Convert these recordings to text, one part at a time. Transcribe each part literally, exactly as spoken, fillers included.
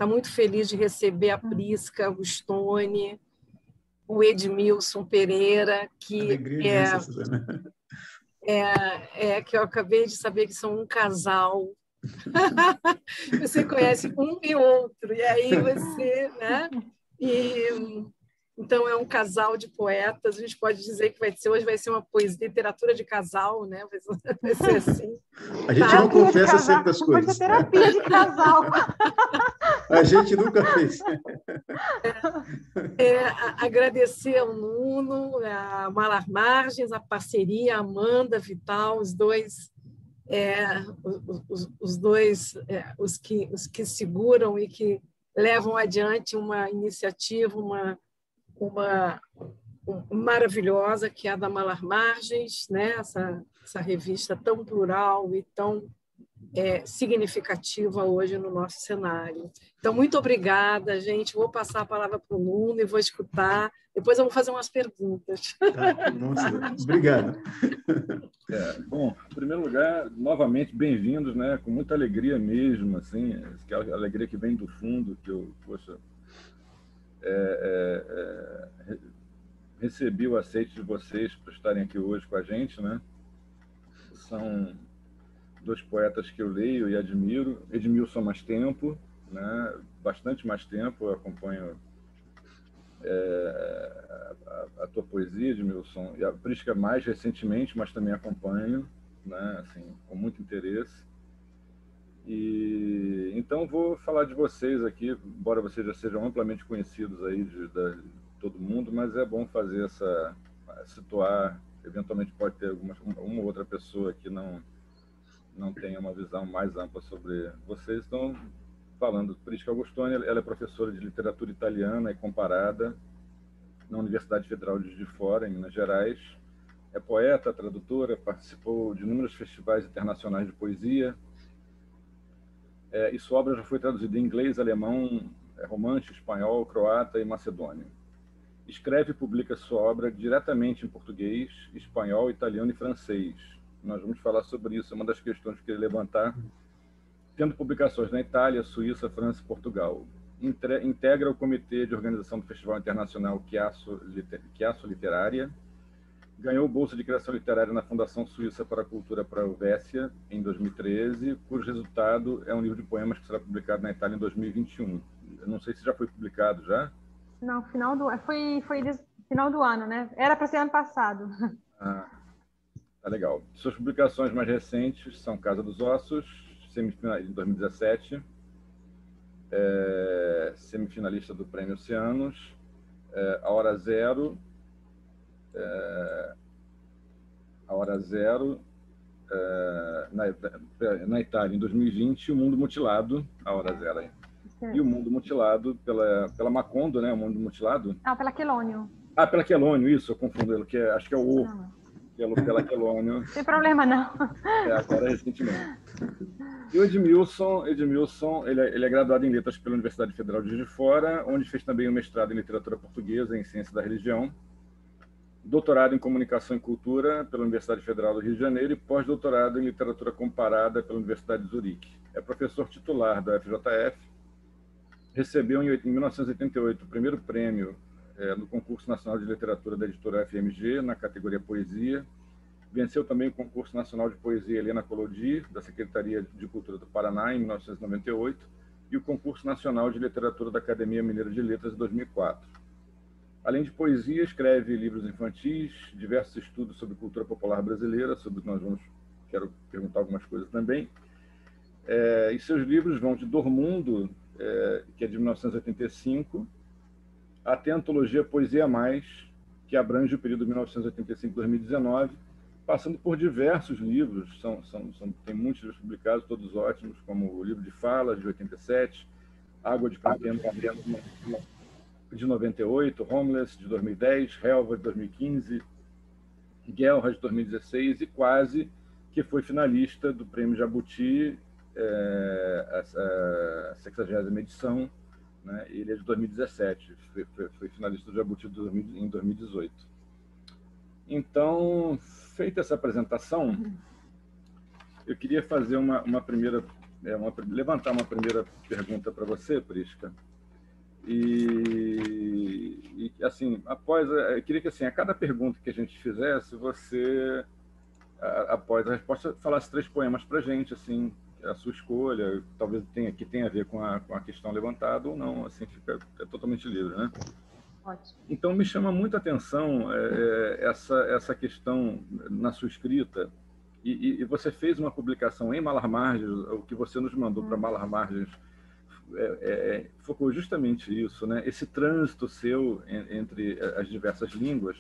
está muito feliz de receber a Prisca, o Stone, o Edmilson Pereira, que Alegria é, imensa, Suzana. é, é que eu acabei de saber que são um casal. Você conhece um e outro, e aí você, né? E então é um casal de poetas. A gente pode dizer que vai ser hoje vai ser uma poesia, literatura de casal, né? Vai ser assim. A gente tá? não confessa sempre as coisas. Vai ser terapia de casal. A gente nunca fez. É, é, agradecer ao Nuno, a Malar Margens, a parceria, a Amanda Vital, os dois, é, os, os dois, é, os que os que seguram e que levam adiante uma iniciativa, uma uma maravilhosa, que é a da Malar Margens, né? essa, essa revista tão plural e tão é, significativa hoje no nosso cenário. Então, muito obrigada, gente. Vou passar a palavra para o Nuno e vou escutar. Depois eu vou fazer umas perguntas. Tá, nossa, obrigado. É, bom, em primeiro lugar, novamente, bem-vindos, né? Com muita alegria mesmo, assim, aquela alegria que vem do fundo, que eu, poxa, é, é, é, recebi o aceite de vocês por estarem aqui hoje com a gente, né? São dois poetas que eu leio e admiro. Edmilson há mais tempo, né? Bastante mais tempo, eu acompanho é, a, a tua poesia, Edmilson, e a Prisca mais recentemente, mas também acompanho, né? Assim, com muito interesse. E então vou falar de vocês aqui, embora vocês já sejam amplamente conhecidos aí de, de, de todo mundo, mas é bom fazer essa, situar, eventualmente pode ter alguma, uma ou outra pessoa que não, não tenha uma visão mais ampla sobre vocês. Então, falando, Prisca Augustoni, ela é professora de literatura italiana e comparada na Universidade Federal de Juiz de Fora, em Minas Gerais. É poeta, tradutora, participou de inúmeros festivais internacionais de poesia, É, e sua obra já foi traduzida em inglês, alemão, romance, espanhol, croata e macedônio. Escreve e publica sua obra diretamente em português, espanhol, italiano e francês. Nós vamos falar sobre isso, é uma das questões que eu queria levantar. Tendo publicações na Itália, Suíça, França e Portugal. Intre, integra o comitê de organização do Festival Internacional Chiasso, Chiasso Literária. Ganhou bolsa de criação literária na Fundação Suíça para a Cultura Provécia, em dois mil e treze, cujo resultado é um livro de poemas que será publicado na Itália em dois mil e vinte e um. Eu não sei se já foi publicado, já? Não, final do, foi, foi final do ano, né? Era para ser ano passado. Ah, tá legal. Suas publicações mais recentes são Casa dos Ossos, semifinalista em dois mil e dezessete, é, semifinalista do Prêmio Oceanos, é, A Hora Zero, É, A Hora Zero, é, na, na Itália, em dois mil e vinte, e O Mundo Mutilado, A Hora Zero. Aí. E O Mundo Mutilado pela, pela Macondo, né? O Mundo Mutilado. Ah, pela Quelônio. Ah, pela Quelônio, isso, eu confundo ele, que é, acho que é o O, pelo, pela Quelônio. Não tem problema, não. É, agora recentemente. E o Edmilson, Edmilson ele, é, ele é graduado em Letras pela Universidade Federal de Juiz de Fora, onde fez também um mestrado em Literatura Portuguesa e em Ciência da Religião, doutorado em Comunicação e Cultura pela Universidade Federal do Rio de Janeiro e pós-doutorado em Literatura Comparada pela Universidade de Zurique. É professor titular da F J F, recebeu em mil novecentos e oitenta e oito o primeiro prêmio é, no Concurso Nacional de Literatura da editora F M G, na categoria Poesia. Venceu também o Concurso Nacional de Poesia Helena Collodi, da Secretaria de Cultura do Paraná, em mil novecentos e noventa e oito, e o Concurso Nacional de Literatura da Academia Mineira de Letras, em dois mil e quatro. Além de poesia, escreve livros infantis, diversos estudos sobre cultura popular brasileira, sobre o que nós vamos, quero perguntar algumas coisas também. É, e seus livros vão de Dormundo, é, que é de mil novecentos e oitenta e cinco, até a antologia Poesia Mais, que abrange o período de mil novecentos e oitenta e cinco a dois mil e dezenove, passando por diversos livros, são, são, são, tem muitos livros publicados, todos ótimos, como o Livro de Falas, de oitenta e sete, Água de Contento, de noventa e oito, Homeless, de dois mil e dez, Helva, de dois mil e quinze, Guelra, de dois mil e dezesseis, e Quase, que foi finalista do Prêmio Jabuti, é, a, a sexagésima edição, né? Ele é de dois mil e dezessete, foi, foi, foi finalista do Jabuti de dois mil, em dois mil e dezoito. Então, feita essa apresentação, eu queria fazer uma, uma primeira é uma, levantar uma primeira pergunta para você, Prisca. E, e, assim, após... Eu queria que, assim, a cada pergunta que a gente fizesse, você, a, após a resposta, falasse três poemas para a gente, assim, a sua escolha, talvez tenha, que tenha a ver com a, com a questão levantada ou não, assim, fica é totalmente livre, né? Ótimo. Então, me chama muita atenção é, essa, essa questão na sua escrita, e, e você fez uma publicação em Malar Margens, o que você nos mandou hum. para Malar Margens é, é, focou justamente isso, né? Esse trânsito seu entre as diversas línguas.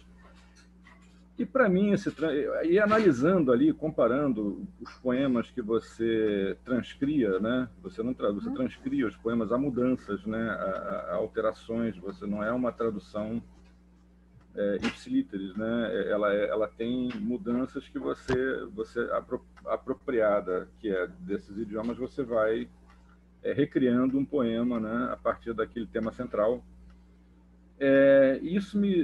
E, para mim, esse e analisando ali, comparando os poemas que você transcria, né? Você não traduz, você transcria os poemas a mudanças, né? a, a alterações, você não é uma tradução é, ipsilíteris, né? Ela, é, ela tem mudanças que você, você apro, apropriada, que é desses idiomas, você vai é, recriando um poema, né? A partir daquele tema central. É, isso me,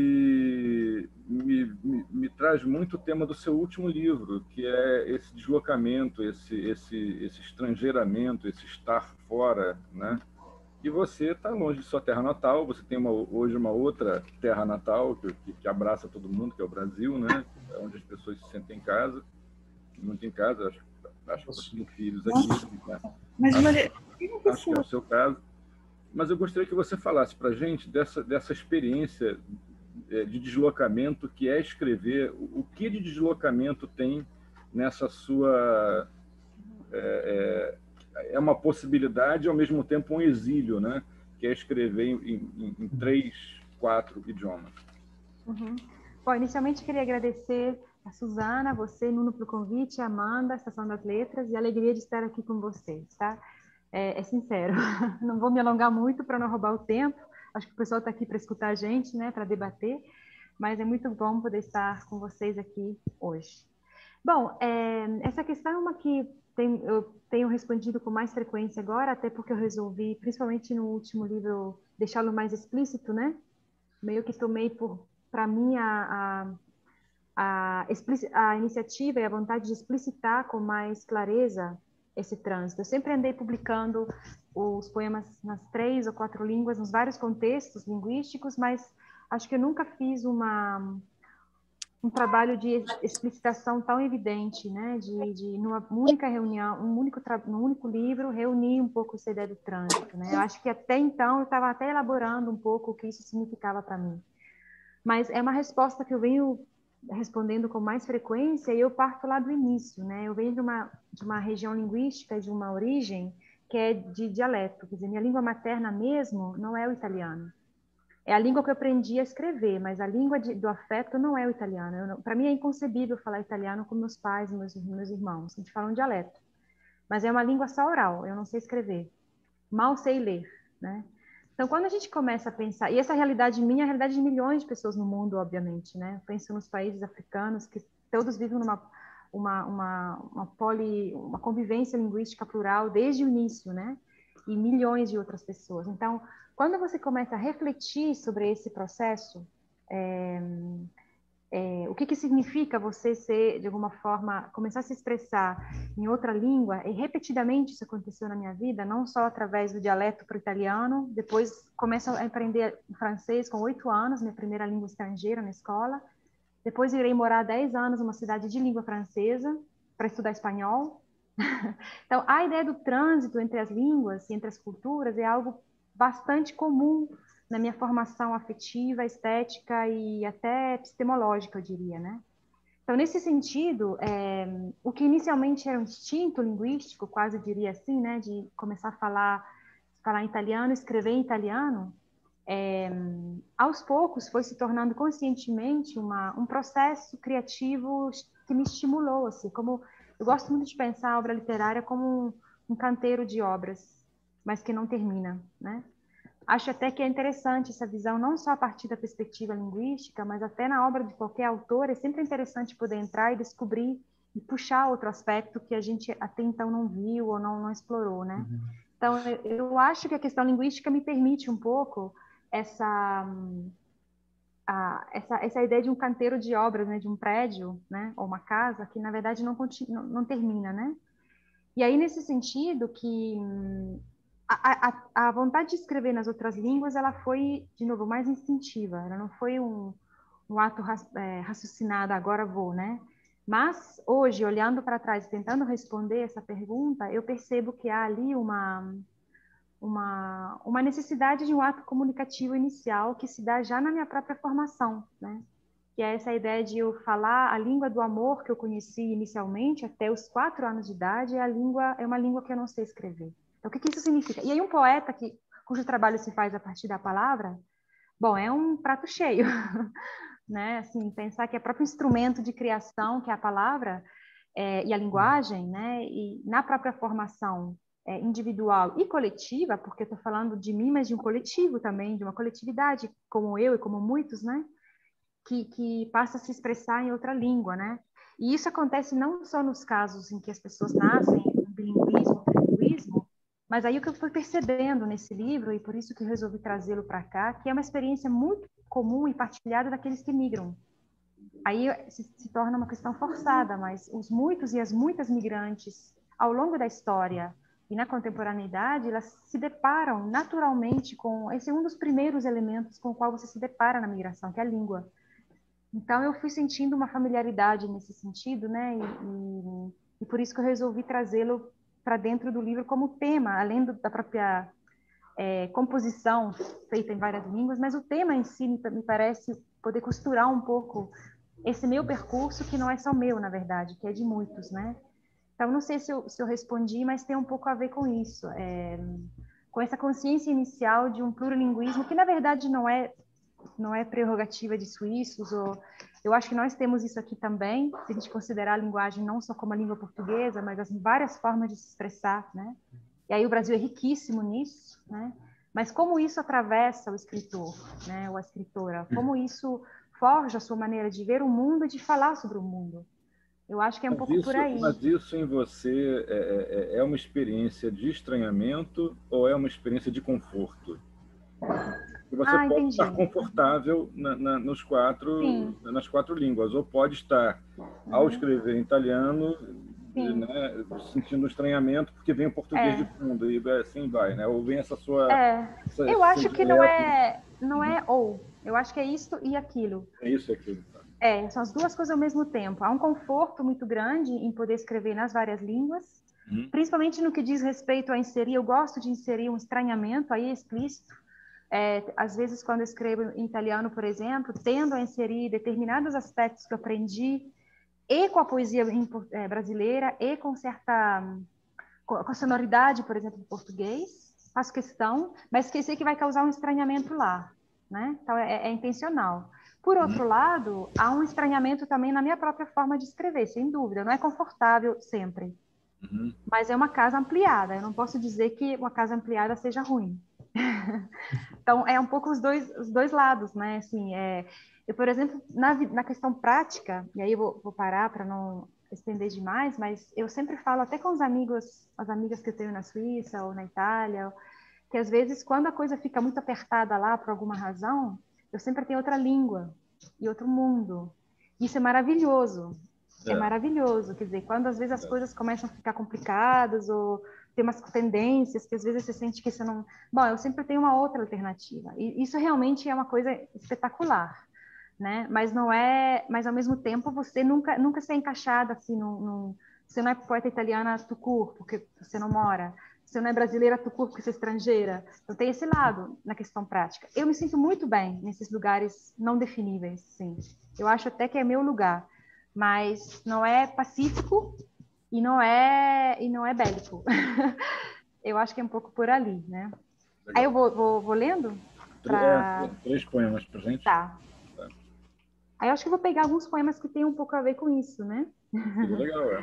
me, me, me, me traz muito o tema do seu último livro, que é esse deslocamento, esse, esse, esse estrangeiramento, esse estar fora, né? E você está longe de sua terra natal, você tem uma, hoje uma outra terra natal que, que, que abraça todo mundo, que é o Brasil, né? É onde as pessoas se sentem em casa, muito em casa, acho, acho que você tem filhos aqui. Né? Mas, acho, Maria, acho que é o seu caso. Mas eu gostaria que você falasse para a gente dessa, dessa experiência de deslocamento que é escrever. O que de deslocamento tem nessa sua... É, é, é uma possibilidade e, ao mesmo tempo, um exílio, né? Que é escrever em, em, em três, quatro idiomas. Uhum. Bom, inicialmente queria agradecer a Suzana, a você, Nuno, pelo convite, a Amanda, a Estação das Letras, e a alegria de estar aqui com vocês, tá? É, é sincero, não vou me alongar muito para não roubar o tempo, acho que o pessoal está aqui para escutar a gente, né, para debater, mas é muito bom poder estar com vocês aqui hoje. Bom, é, essa questão é uma que tem, eu tenho respondido com mais frequência agora, até porque eu resolvi, principalmente no último livro, deixá-lo mais explícito, né? Meio que tomei para mim a, a, a, a iniciativa e a vontade de explicitar com mais clareza esse trânsito. Eu sempre andei publicando os poemas nas três ou quatro línguas, nos vários contextos linguísticos, mas acho que eu nunca fiz uma, um trabalho de explicitação tão evidente, né? De, de numa única reunião, um único, num único livro, reunir um pouco essa ideia do trânsito, né? Eu acho que até então eu estava até elaborando um pouco o que isso significava para mim. Mas é uma resposta que eu venho respondendo com mais frequência, e eu parto lá do início, né? Eu venho de uma, de uma região linguística, de uma origem que é de dialeto, quer dizer, minha língua materna mesmo não é o italiano. É a língua que eu aprendi a escrever, mas a língua de, do afeto não é o italiano. Para mim é inconcebível falar italiano com meus pais, meus, meus irmãos. A gente fala um dialeto. Mas é uma língua só oral, eu não sei escrever. Mal sei ler, né? Então, quando a gente começa a pensar, e essa realidade minha é a realidade de milhões de pessoas no mundo, obviamente, né? Eu penso nos países africanos, que todos vivem numa uma, uma, uma, poli, uma convivência linguística plural desde o início, né? E milhões de outras pessoas. Então, quando você começa a refletir sobre esse processo, é, é, o que, que significa você ser, de alguma forma, começar a se expressar em outra língua, e repetidamente isso aconteceu na minha vida, não só através do dialeto para o italiano, depois começo a aprender francês com oito anos, minha primeira língua estrangeira na escola, depois irei morar dez anos numa cidade de língua francesa para estudar espanhol. Então, a ideia do trânsito entre as línguas e entre as culturas é algo bastante comum na minha formação afetiva, estética e até epistemológica, eu diria, né? Então, nesse sentido, é, o que inicialmente era um instinto linguístico, quase eu diria assim, né, de começar a falar, falar em italiano, escrever em italiano, é, aos poucos foi se tornando conscientemente uma, um processo criativo que me estimulou, assim, como eu gosto muito de pensar a obra literária como um, um canteiro de obras, mas que não termina, né? Acho até que é interessante essa visão, não só a partir da perspectiva linguística, mas até na obra de qualquer autor, é sempre interessante poder entrar e descobrir e puxar outro aspecto que a gente até então não viu ou não, não explorou, né? Uhum. Então, eu acho que a questão linguística me permite um pouco essa, a, essa, essa ideia de um canteiro de obras, né? De um prédio, né? Ou uma casa, que na verdade não, continua, não, não termina, né? E aí, nesse sentido, que a, a, a vontade de escrever nas outras línguas, ela foi, de novo, mais instintiva. Ela não foi um, um ato é, raciocinado, agora vou, né? Mas, hoje, olhando para trás, tentando responder essa pergunta, eu percebo que há ali uma, uma, uma necessidade de um ato comunicativo inicial que se dá já na minha própria formação, né? Que é essa ideia de eu falar a língua do amor que eu conheci inicialmente, até os quatro anos de idade, é, a língua, é uma língua que eu não sei escrever. Então, o que, que isso significa? E aí, um poeta que, cujo trabalho se faz a partir da palavra, bom, é um prato cheio, né? Assim, pensar que é o próprio instrumento de criação, que é a palavra é, e a linguagem, né? E na própria formação é, individual e coletiva, porque estou falando de mim, mas de um coletivo também, de uma coletividade, como eu e como muitos, né? Que, que passa a se expressar em outra língua, né? E isso acontece não só nos casos em que as pessoas nascem em bilinguismo, trilinguismo, mas aí o que eu fui percebendo nesse livro, e por isso que eu resolvi trazê-lo para cá, que é uma experiência muito comum e partilhada daqueles que migram. Aí se, se torna uma questão forçada, mas os muitos e as muitas migrantes, ao longo da história e na contemporaneidade, elas se deparam naturalmente com... Esse é um dos primeiros elementos com o qual você se depara na migração, que é a língua. Então, eu fui sentindo uma familiaridade nesse sentido, né? E, e, e por isso que eu resolvi trazê-lo para dentro do livro como tema, além do, da própria é, composição feita em várias línguas, mas o tema em si me, me parece poder costurar um pouco esse meu percurso, que não é só meu, na verdade, que é de muitos, né? Então, não sei se eu, se eu respondi, mas tem um pouco a ver com isso, é, com essa consciência inicial de um plurilinguismo, que, na verdade, não é não é prerrogativa de suíços, ou eu acho que nós temos isso aqui também, se a gente considerar a linguagem não só como a língua portuguesa, mas as várias formas de se expressar, né? E aí o Brasil é riquíssimo nisso, né? Mas como isso atravessa o escritor, né? Ou a escritora, como isso forja a sua maneira de ver o mundo e de falar sobre o mundo. Eu acho que é um Mas pouco por isso, aí. mas isso em você é, é, é uma experiência de estranhamento ou é uma experiência de conforto? E você Ah, pode entendi. estar confortável na, na, nos quatro, nas quatro línguas, ou pode estar, ao escrever em italiano, né, sentindo estranhamento porque vem o português É. de fundo, e assim vai, né? Ou vem essa sua... É. Essa, Eu acho que não é, não é ou. Eu acho que é isto e aquilo. É isso e aquilo. Tá? É, são as duas coisas ao mesmo tempo. Há um conforto muito grande em poder escrever nas várias línguas, uhum. Principalmente no que diz respeito a inserir. Eu gosto de inserir um estranhamento aí explícito. É, às vezes, quando eu escrevo em italiano, por exemplo, tendo a inserir determinados aspectos que eu aprendi, e com a poesia brasileira, e com certa... com a sonoridade, por exemplo, do português, faço questão, mas esqueci que vai causar um estranhamento lá, né? Então, é, é intencional. Por outro lado, há um estranhamento também na minha própria forma de escrever, sem dúvida. Não é confortável sempre, uhum. Mas é uma casa ampliada. Eu não posso dizer que uma casa ampliada seja ruim. Então, é um pouco os dois, os dois lados, né? Assim, é, eu, por exemplo, na, na questão prática, e aí eu vou, vou parar para não estender demais, mas eu sempre falo até com os amigos, as amigas que eu tenho na Suíça ou na Itália, que às vezes, quando a coisa fica muito apertada lá por alguma razão, eu sempre tenho outra língua e outro mundo. Isso é maravilhoso. É, é maravilhoso. Quer dizer, quando às vezes as é. coisas começam a ficar complicadas ou tem umas tendências que às vezes você sente que você não... Bom, eu sempre tenho uma outra alternativa. E isso realmente é uma coisa espetacular, né? Mas não é... Mas, ao mesmo tempo, você nunca, nunca se é encaixada assim num, num... Você não é poeta italiana tucur, porque você não mora. Você não é brasileira tucur, porque você é estrangeira. Então, tem esse lado na questão prática. Eu me sinto muito bem nesses lugares não definíveis, sim. Eu acho até que é meu lugar. Mas não é pacífico e não é, e não é bélico. Eu acho que é um pouco por ali, né? Legal. Aí eu vou, vou, vou lendo? Pra... É, três poemas pra gente. Tá. tá. Aí eu acho que eu vou pegar alguns poemas que tem um pouco a ver com isso, né? Legal, é.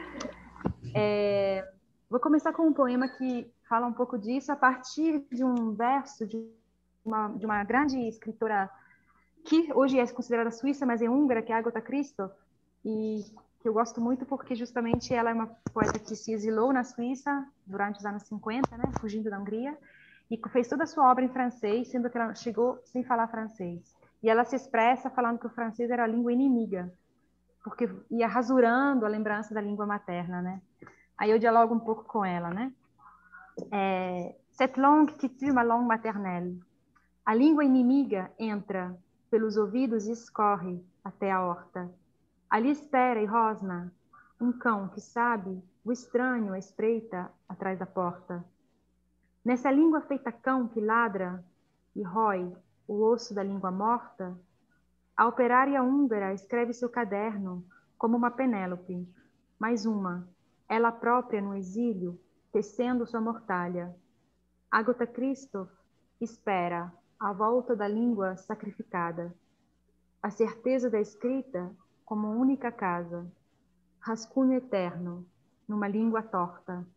é. Vou começar com um poema que fala um pouco disso a partir de um verso de uma, de uma grande escritora que hoje é considerada suíça, mas é húngara, que é Agatha Christoph, e que eu gosto muito porque justamente ela é uma poeta que se exilou na Suíça durante os anos cinquenta, né, fugindo da Hungria, e fez toda a sua obra em francês, sendo que ela chegou sem falar francês. E ela se expressa falando que o francês era a língua inimiga, porque ia rasurando a lembrança da língua materna, né? Aí eu dialogo um pouco com ela, né? É, Cette langue qui tue ma langue maternelle. A língua inimiga entra pelos ouvidos e escorre até a horta. Ali espera e rosna um cão que sabe o estranho a espreita atrás da porta. Nessa língua feita cão que ladra e rói o osso da língua morta, a operária húngara escreve seu caderno como uma Penélope, mais uma, ela própria no exílio, tecendo sua mortalha. Agatha Christoph espera a volta da língua sacrificada, a certeza da escrita como única casa, rascunho eterno numa língua torta.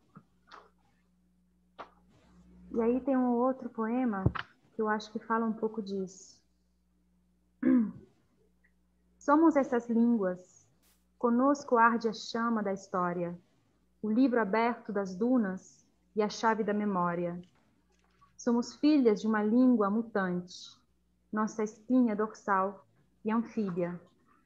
E aí tem um outro poema que eu acho que fala um pouco disso. Somos essas línguas, conosco arde a chama da história, o livro aberto das dunas e a chave da memória. Somos filhas de uma língua mutante, nossa espinha dorsal e anfíbia.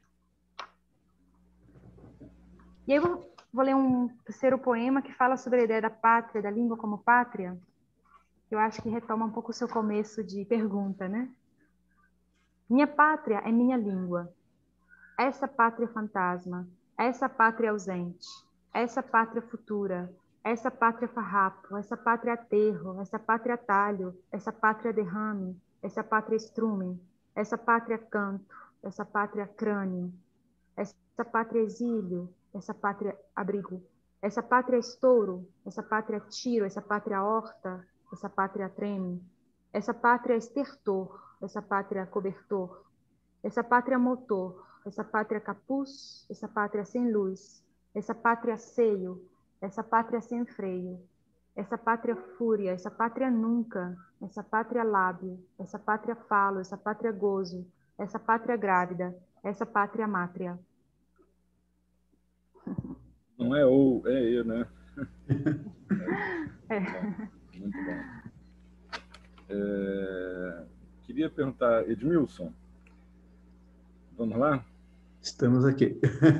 E aí eu vou, vou ler um terceiro poema que fala sobre a ideia da pátria, da língua como pátria, que eu acho que retoma um pouco o seu começo de pergunta, né? Minha pátria é minha língua. Essa pátria fantasma, essa pátria ausente, essa pátria futura, essa pátria farrapo, essa pátria aterro, essa pátria talho, essa pátria derrame, essa pátria estrume, essa pátria canto, essa pátria crânio, essa pátria exílio, essa pátria abrigo, essa pátria estouro, essa pátria tiro, essa pátria horta, essa pátria treme, essa pátria estertor, essa pátria cobertor, essa pátria motor, essa pátria capuz, essa pátria sem luz, essa pátria seio, essa pátria sem freio, essa pátria fúria, essa pátria nunca, essa pátria lábio, essa pátria falo, essa pátria gozo, essa pátria grávida, essa pátria mátria. Não é ou, é eu, né? É. Muito bom. É, queria perguntar, Edmilson, vamos lá? Estamos aqui.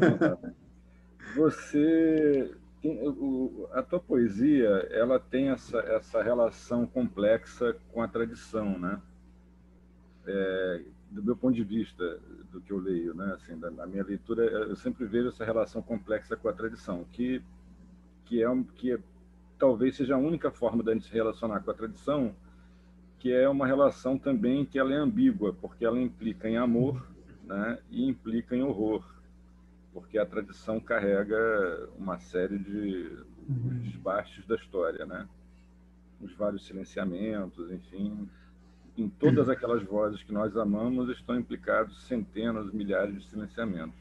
Você tem, o, a tua poesia, ela tem essa, essa relação complexa com a tradição, né? É, do meu ponto de vista, do que eu leio, né? Assim, da, da minha leitura, eu sempre vejo essa relação complexa com a tradição, que, que, é, que é, talvez seja a única forma da gente se relacionar com a tradição, que é uma relação também que ela é ambígua, porque ela implica em amor, né? E implica em horror, porque a tradição carrega uma série de desbastes da história, né? Os vários silenciamentos, enfim, em todas aquelas vozes que nós amamos estão implicados centenas, milhares de silenciamentos.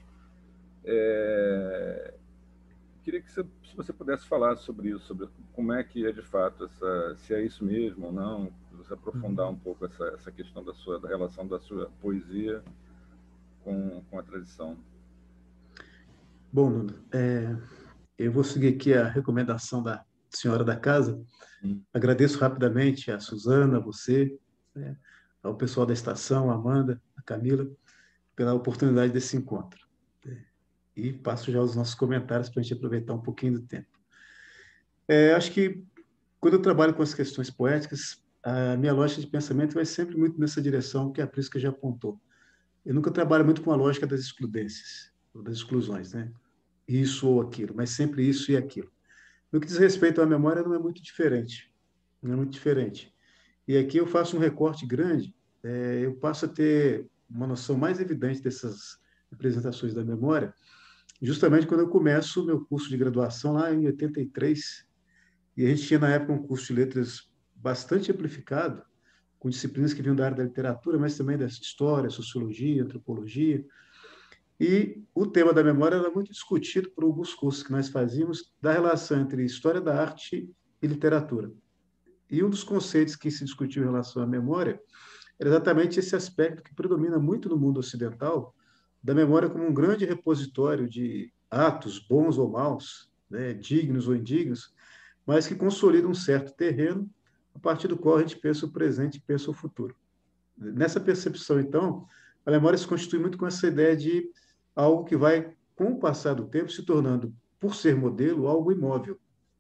É... Queria que você, se você pudesse falar sobre isso, sobre como é que é de fato, essa, se é isso mesmo ou não, você aprofundar um pouco essa, essa questão da, sua, da relação da sua poesia com, com a tradição. Bom, Nuno, é, eu vou seguir aqui a recomendação da senhora da casa. Hum. Agradeço rapidamente a Suzana, a você, né, ao pessoal da estação, a Amanda, a Camila, pela oportunidade desse encontro. E passo já os nossos comentários para a gente aproveitar um pouquinho do tempo. É, acho que, quando eu trabalho com as questões poéticas, a minha lógica de pensamento vai sempre muito nessa direção que a Prisca já apontou. Eu nunca trabalho muito com a lógica das excludências, das exclusões, né? Isso ou aquilo, mas sempre isso e aquilo. No que diz respeito à memória, não é muito diferente. Não é muito diferente. E aqui eu faço um recorte grande, é, eu passo a ter uma noção mais evidente dessas representações da memória, justamente quando eu começo o meu curso de graduação lá em oitenta e três, e a gente tinha na época um curso de letras bastante amplificado, com disciplinas que vinham da área da literatura, mas também da história, sociologia, antropologia. E o tema da memória era muito discutido por alguns cursos que nós fazíamos da relação entre história da arte e literatura. E um dos conceitos que se discutiu em relação à memória era exatamente esse aspecto que predomina muito no mundo ocidental, da memória como um grande repositório de atos, bons ou maus, né, dignos ou indignos, mas que consolida um certo terreno, a partir do qual a gente pensa o presente e pensa o futuro. Nessa percepção, então, a memória se constitui muito com essa ideia de algo que vai, com o passar do tempo, se tornando, por ser modelo, algo imóvel.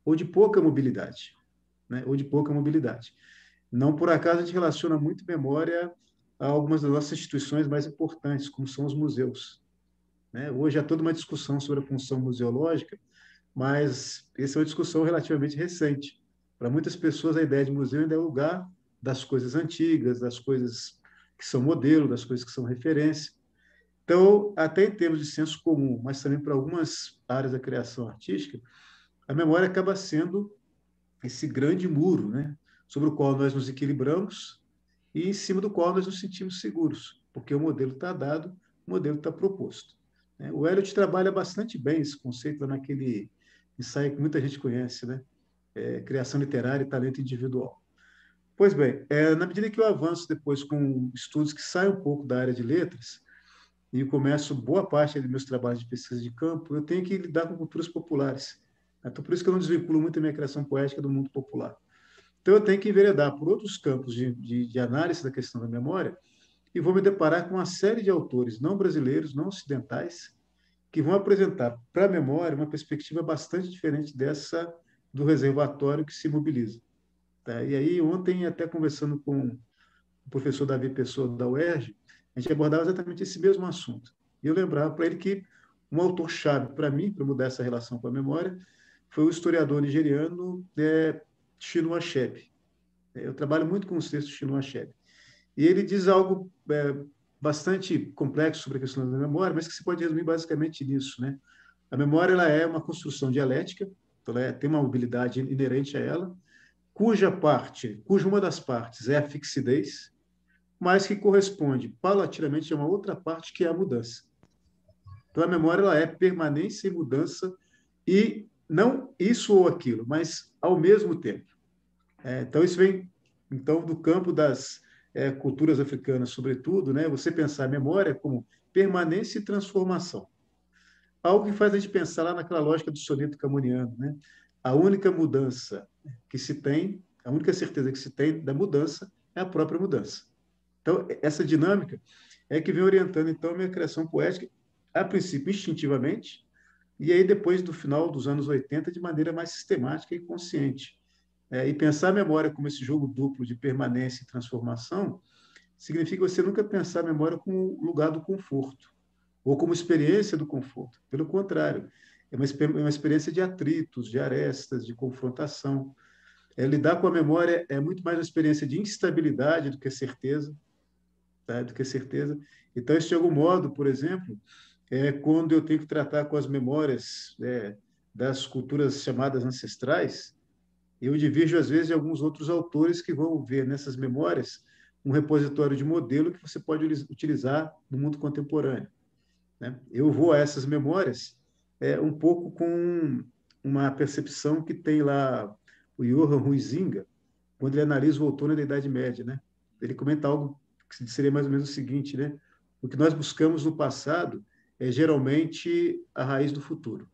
ou de pouca mobilidade, né? Ou de pouca mobilidade. Não por acaso a gente relaciona muito memória a algumas das nossas instituições mais importantes, como são os museus, né? Hoje há toda uma discussão sobre a função museológica, mas essa é uma discussão relativamente recente. Para muitas pessoas, a ideia de museu ainda é o lugar das coisas antigas, das coisas que são modelo, das coisas que são referência. Então, até em termos de senso comum, mas também para algumas áreas da criação artística, a memória acaba sendo esse grande muro, né, sobre o qual nós nos equilibramos e em cima do qual nós nos sentimos seguros, porque o modelo está dado, o modelo está proposto. O Eliot trabalha bastante bem esse conceito naquele ensaio que muita gente conhece, né? É, criação literária e talento individual. Pois bem, é, na medida que eu avanço depois com estudos que saem um pouco da área de letras e começo boa parte dos meus trabalhos de pesquisa de campo, eu tenho que lidar com culturas populares. Então, por isso que eu não desvinculo muito a minha criação poética do mundo popular. Então, eu tenho que enveredar por outros campos de, de, de análise da questão da memória e vou me deparar com uma série de autores não brasileiros, não ocidentais, que vão apresentar para a memória uma perspectiva bastante diferente dessa do reservatório que se mobiliza. Tá? E aí, ontem, até conversando com o professor Davi Pessoa, da U E R J, a gente abordava exatamente esse mesmo assunto. E eu lembrava para ele que um autor-chave para mim, para mudar essa relação com a memória, foi o historiador nigeriano é, Chinua Achebe. Eu trabalho muito com os textos de Chinua Achebe. E ele diz algo é, bastante complexo sobre a questão da memória, mas que se pode resumir basicamente nisso, né? A memória ela é uma construção dialética, então ela é, tem uma mobilidade inerente a ela, cuja parte, cuja uma das partes é a fixidez, mas que corresponde paulatinamente a uma outra parte que é a mudança. Então a memória ela é permanência e mudança e não isso ou aquilo, mas ao mesmo tempo. É, então isso vem então do campo das É, culturas africanas, sobretudo, né? Você pensar a memória como permanência e transformação. Algo que faz a gente pensar lá naquela lógica do soneto camoniano, né? A única mudança que se tem, a única certeza que se tem da mudança é a própria mudança. Então, essa dinâmica é que vem orientando, então, a minha criação poética, a princípio, instintivamente, e aí, depois do final dos anos oitenta, de maneira mais sistemática e consciente. É, e pensar a memória como esse jogo duplo de permanência e transformação significa você nunca pensar a memória como lugar do conforto ou como experiência do conforto. Pelo contrário, é uma, é uma experiência de atritos, de arestas, de confrontação. É, lidar com a memória é muito mais uma experiência de instabilidade do que certeza, tá? do que certeza. Então, isso, de algum modo, por exemplo, é quando eu tenho que tratar com as memórias é, das culturas chamadas ancestrais, eu divirjo, às vezes, de alguns outros autores que vão ver nessas memórias um repositório de modelo que você pode utilizar no mundo contemporâneo. Né? Eu vou a essas memórias é, um pouco com uma percepção que tem lá o Johann Huizinga, quando ele analisa o outono da Idade Média. Né? Ele comenta algo que seria mais ou menos o seguinte, né? O que nós buscamos no passado é geralmente a raiz do futuro.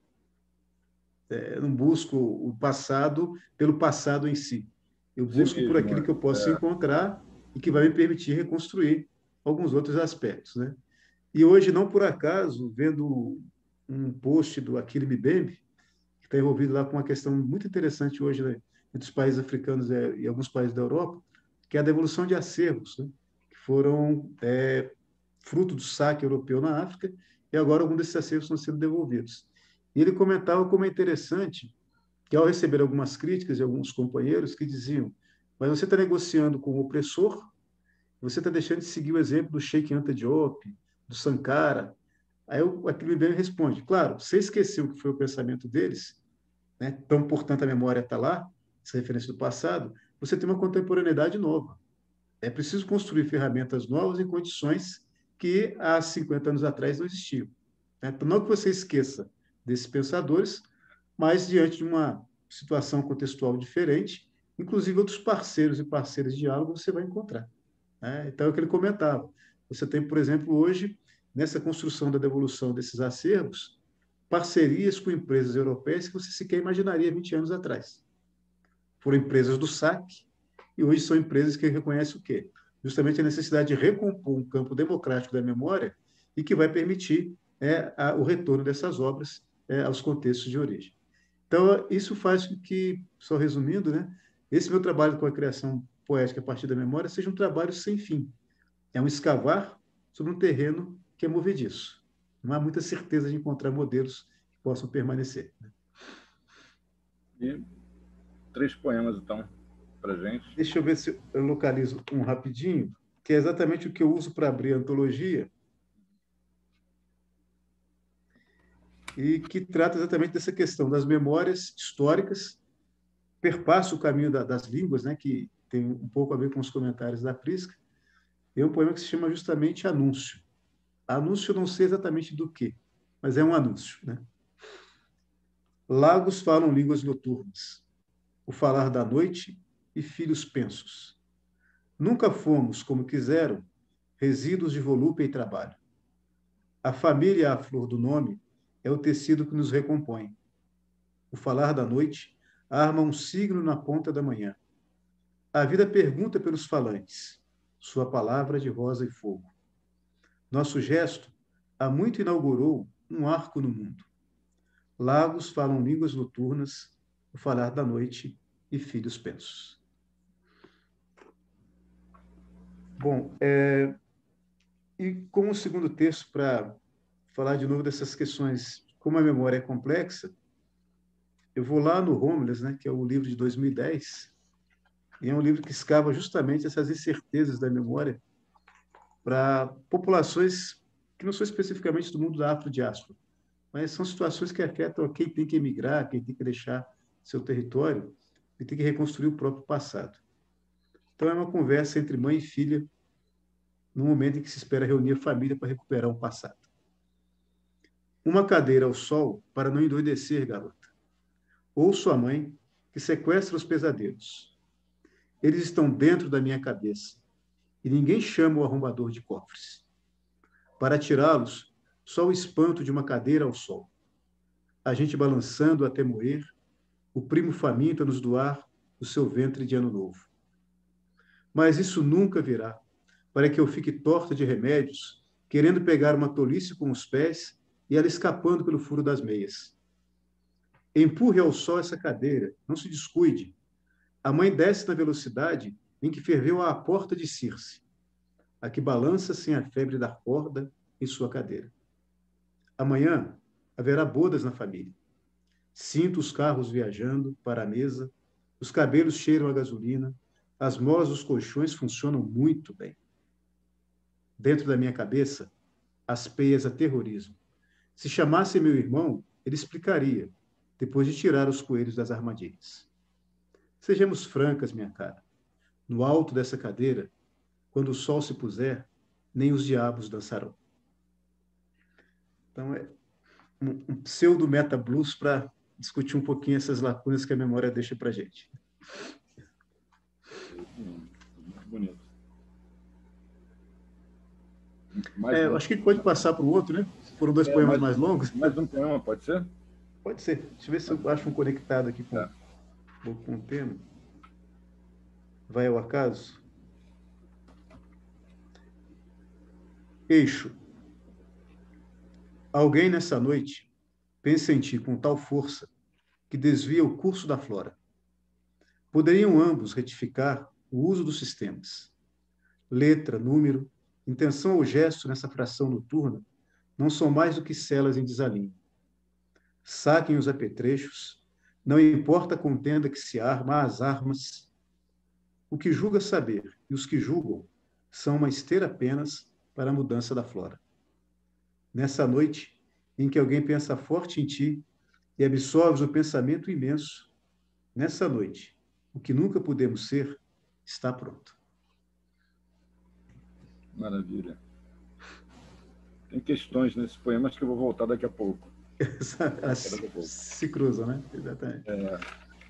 Eu não busco o passado pelo passado em si. Eu busco por aquilo que eu posso é. encontrar e que vai me permitir reconstruir alguns outros aspectos. Né? E hoje, não por acaso, vendo um post do Achille Mbembe, que está envolvido lá com uma questão muito interessante hoje, né, entre os países africanos e alguns países da Europa, que é a devolução de acervos, né, que foram é, fruto do saque europeu na África, e agora alguns desses acervos estão sendo devolvidos. E ele comentava como é interessante que, ao receber algumas críticas de alguns companheiros que diziam: mas você está negociando com o opressor, você está deixando de seguir o exemplo do Sheikh Anta Diop, do Sankara. Aí aquele bem responde: claro, você esqueceu o que foi o pensamento deles, né? Então, portanto, a memória está lá, essa referência do passado, você tem uma contemporaneidade nova. É preciso construir ferramentas novas em condições que há cinquenta anos atrás não existiam. Então, não que você esqueça desses pensadores, mas diante de uma situação contextual diferente, inclusive outros parceiros e parceiras de diálogo você vai encontrar. Né? Então, é o que ele comentava. Você tem, por exemplo, hoje, nessa construção da devolução desses acervos, parcerias com empresas europeias que você sequer imaginaria vinte anos atrás. Foram empresas do saque e hoje são empresas que reconhecem o quê? Justamente a necessidade de recompor um campo democrático da memória e que vai permitir é, a, o retorno dessas obras É, aos contextos de origem. Então, isso faz com que, só resumindo, né, esse meu trabalho com a criação poética a partir da memória seja um trabalho sem fim. É um escavar sobre um terreno que é movediço. Não há muita certeza de encontrar modelos que possam permanecer. E três poemas, então, para gente. Deixa eu ver se eu localizo um rapidinho, que é exatamente o que eu uso para abrir a antologia, e que trata exatamente dessa questão das memórias históricas, perpassa o caminho da, das línguas, né, que tem um pouco a ver com os comentários da Prisca. É um poema que se chama justamente Anúncio. Anúncio eu não sei exatamente do quê, mas é um anúncio, né? Lagos falam línguas noturnas, o falar da noite e filhos pensos. Nunca fomos, como quiseram, resíduos de volúpia e trabalho. A família à flor do nome é o tecido que nos recompõe. O falar da noite arma um signo na ponta da manhã. A vida pergunta pelos falantes, sua palavra de rosa e fogo. Nosso gesto há muito inaugurou um arco no mundo. Lagos falam línguas noturnas, o falar da noite e filhos pensos. Bom, é, e como segundo texto, para falar de novo dessas questões, como a memória é complexa, eu vou lá no Homeless, né, que é o livro de dois mil e dez, e é um livro que escava justamente essas incertezas da memória para populações que não são especificamente do mundo da afrodiáspora, mas são situações que afetam quem tem que emigrar, quem tem que deixar seu território e tem que reconstruir o próprio passado. Então, é uma conversa entre mãe e filha, no momento em que se espera reunir a família para recuperar um passado. Uma cadeira ao sol para não endoidecer, garota. Ou sua mãe, que sequestra os pesadelos. Eles estão dentro da minha cabeça, e ninguém chama o arrombador de cofres. Para tirá-los, só o espanto de uma cadeira ao sol. A gente balançando até moer, o primo faminto a nos doar o seu ventre de ano novo. Mas isso nunca virá, para que eu fique torta de remédios, querendo pegar uma tolice com os pés e ela escapando pelo furo das meias. Empurre ao sol essa cadeira, não se descuide. A mãe desce na velocidade em que ferveu a porta de Circe, a que balança sem a febre da corda em sua cadeira. Amanhã haverá bodas na família. Sinto os carros viajando para a mesa, os cabelos cheiram a gasolina, as molas dos colchões funcionam muito bem. Dentro da minha cabeça, as peias aterrorizam. Se chamasse meu irmão, ele explicaria, depois de tirar os coelhos das armadilhas. Sejamos francas, minha cara. No alto dessa cadeira, quando o sol se puser, nem os diabos dançarão. Então, é um, um pseudo-meta-blues para discutir um pouquinho essas lacunas que a memória deixa para a gente. Muito bonito. É, eu acho que pode passar para o outro, né? Foram dois é, poemas mais, mais longos. Mais um poema, pode ser? Pode ser. Deixa eu ver se eu acho um conectado aqui com, é. com o tema. Vai ao acaso? Eixo. Alguém nessa noite pensa em ti com tal força que desvia o curso da flora. Poderiam ambos retificar o uso dos sistemas. Letra, número, intenção ou gesto nessa fração noturna não são mais do que celas em desalinho. Saquem os apetrechos, não importa a contenda que se arma às armas. O que julga saber e os que julgam são uma esteira apenas para a mudança da flora. Nessa noite em que alguém pensa forte em ti e absorves o pensamento imenso, nessa noite, o que nunca pudemos ser está pronto. Maravilha. Tem questões nesse poema, acho que eu vou voltar daqui a pouco. Elas daqui a pouco. Se cruzam, né? Exatamente. É,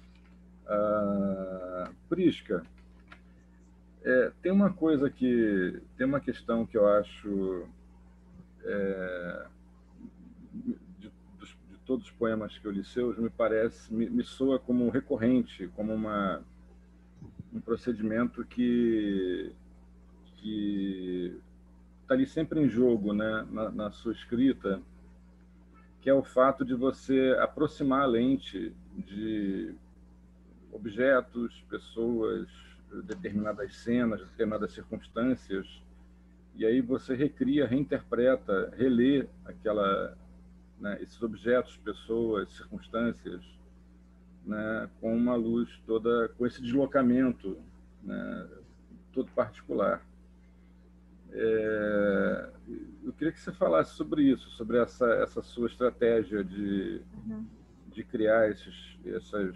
a Prisca, é, tem uma coisa que... Tem uma questão que eu acho... É, de, dos, de todos os poemas que eu li seus, me parece... Me, me soa como recorrente, como uma, um procedimento que... que está ali sempre em jogo, né, na, na sua escrita, que é o fato de você aproximar a lente de objetos, pessoas, determinadas cenas, determinadas circunstâncias, e aí você recria, reinterpreta, relê aquela, né, esses objetos, pessoas, circunstâncias, né, com uma luz toda, com esse deslocamento, né, todo particular. É, eu queria que você falasse sobre isso, sobre essa, essa sua estratégia de, uhum. de criar esses, essas...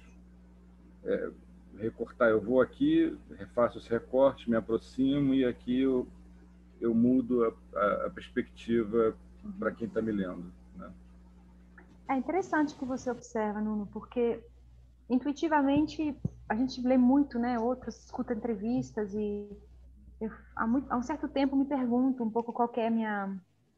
É, recortar, eu vou aqui, refaço esse recorte, me aproximo e aqui eu, eu mudo a, a, a perspectiva uhum. para quem está me lendo, né? É interessante que você observa, Nuno, porque intuitivamente a gente lê muito, né, outros, escuta entrevistas e eu, há, muito, há um certo tempo me pergunto um pouco qual que é minha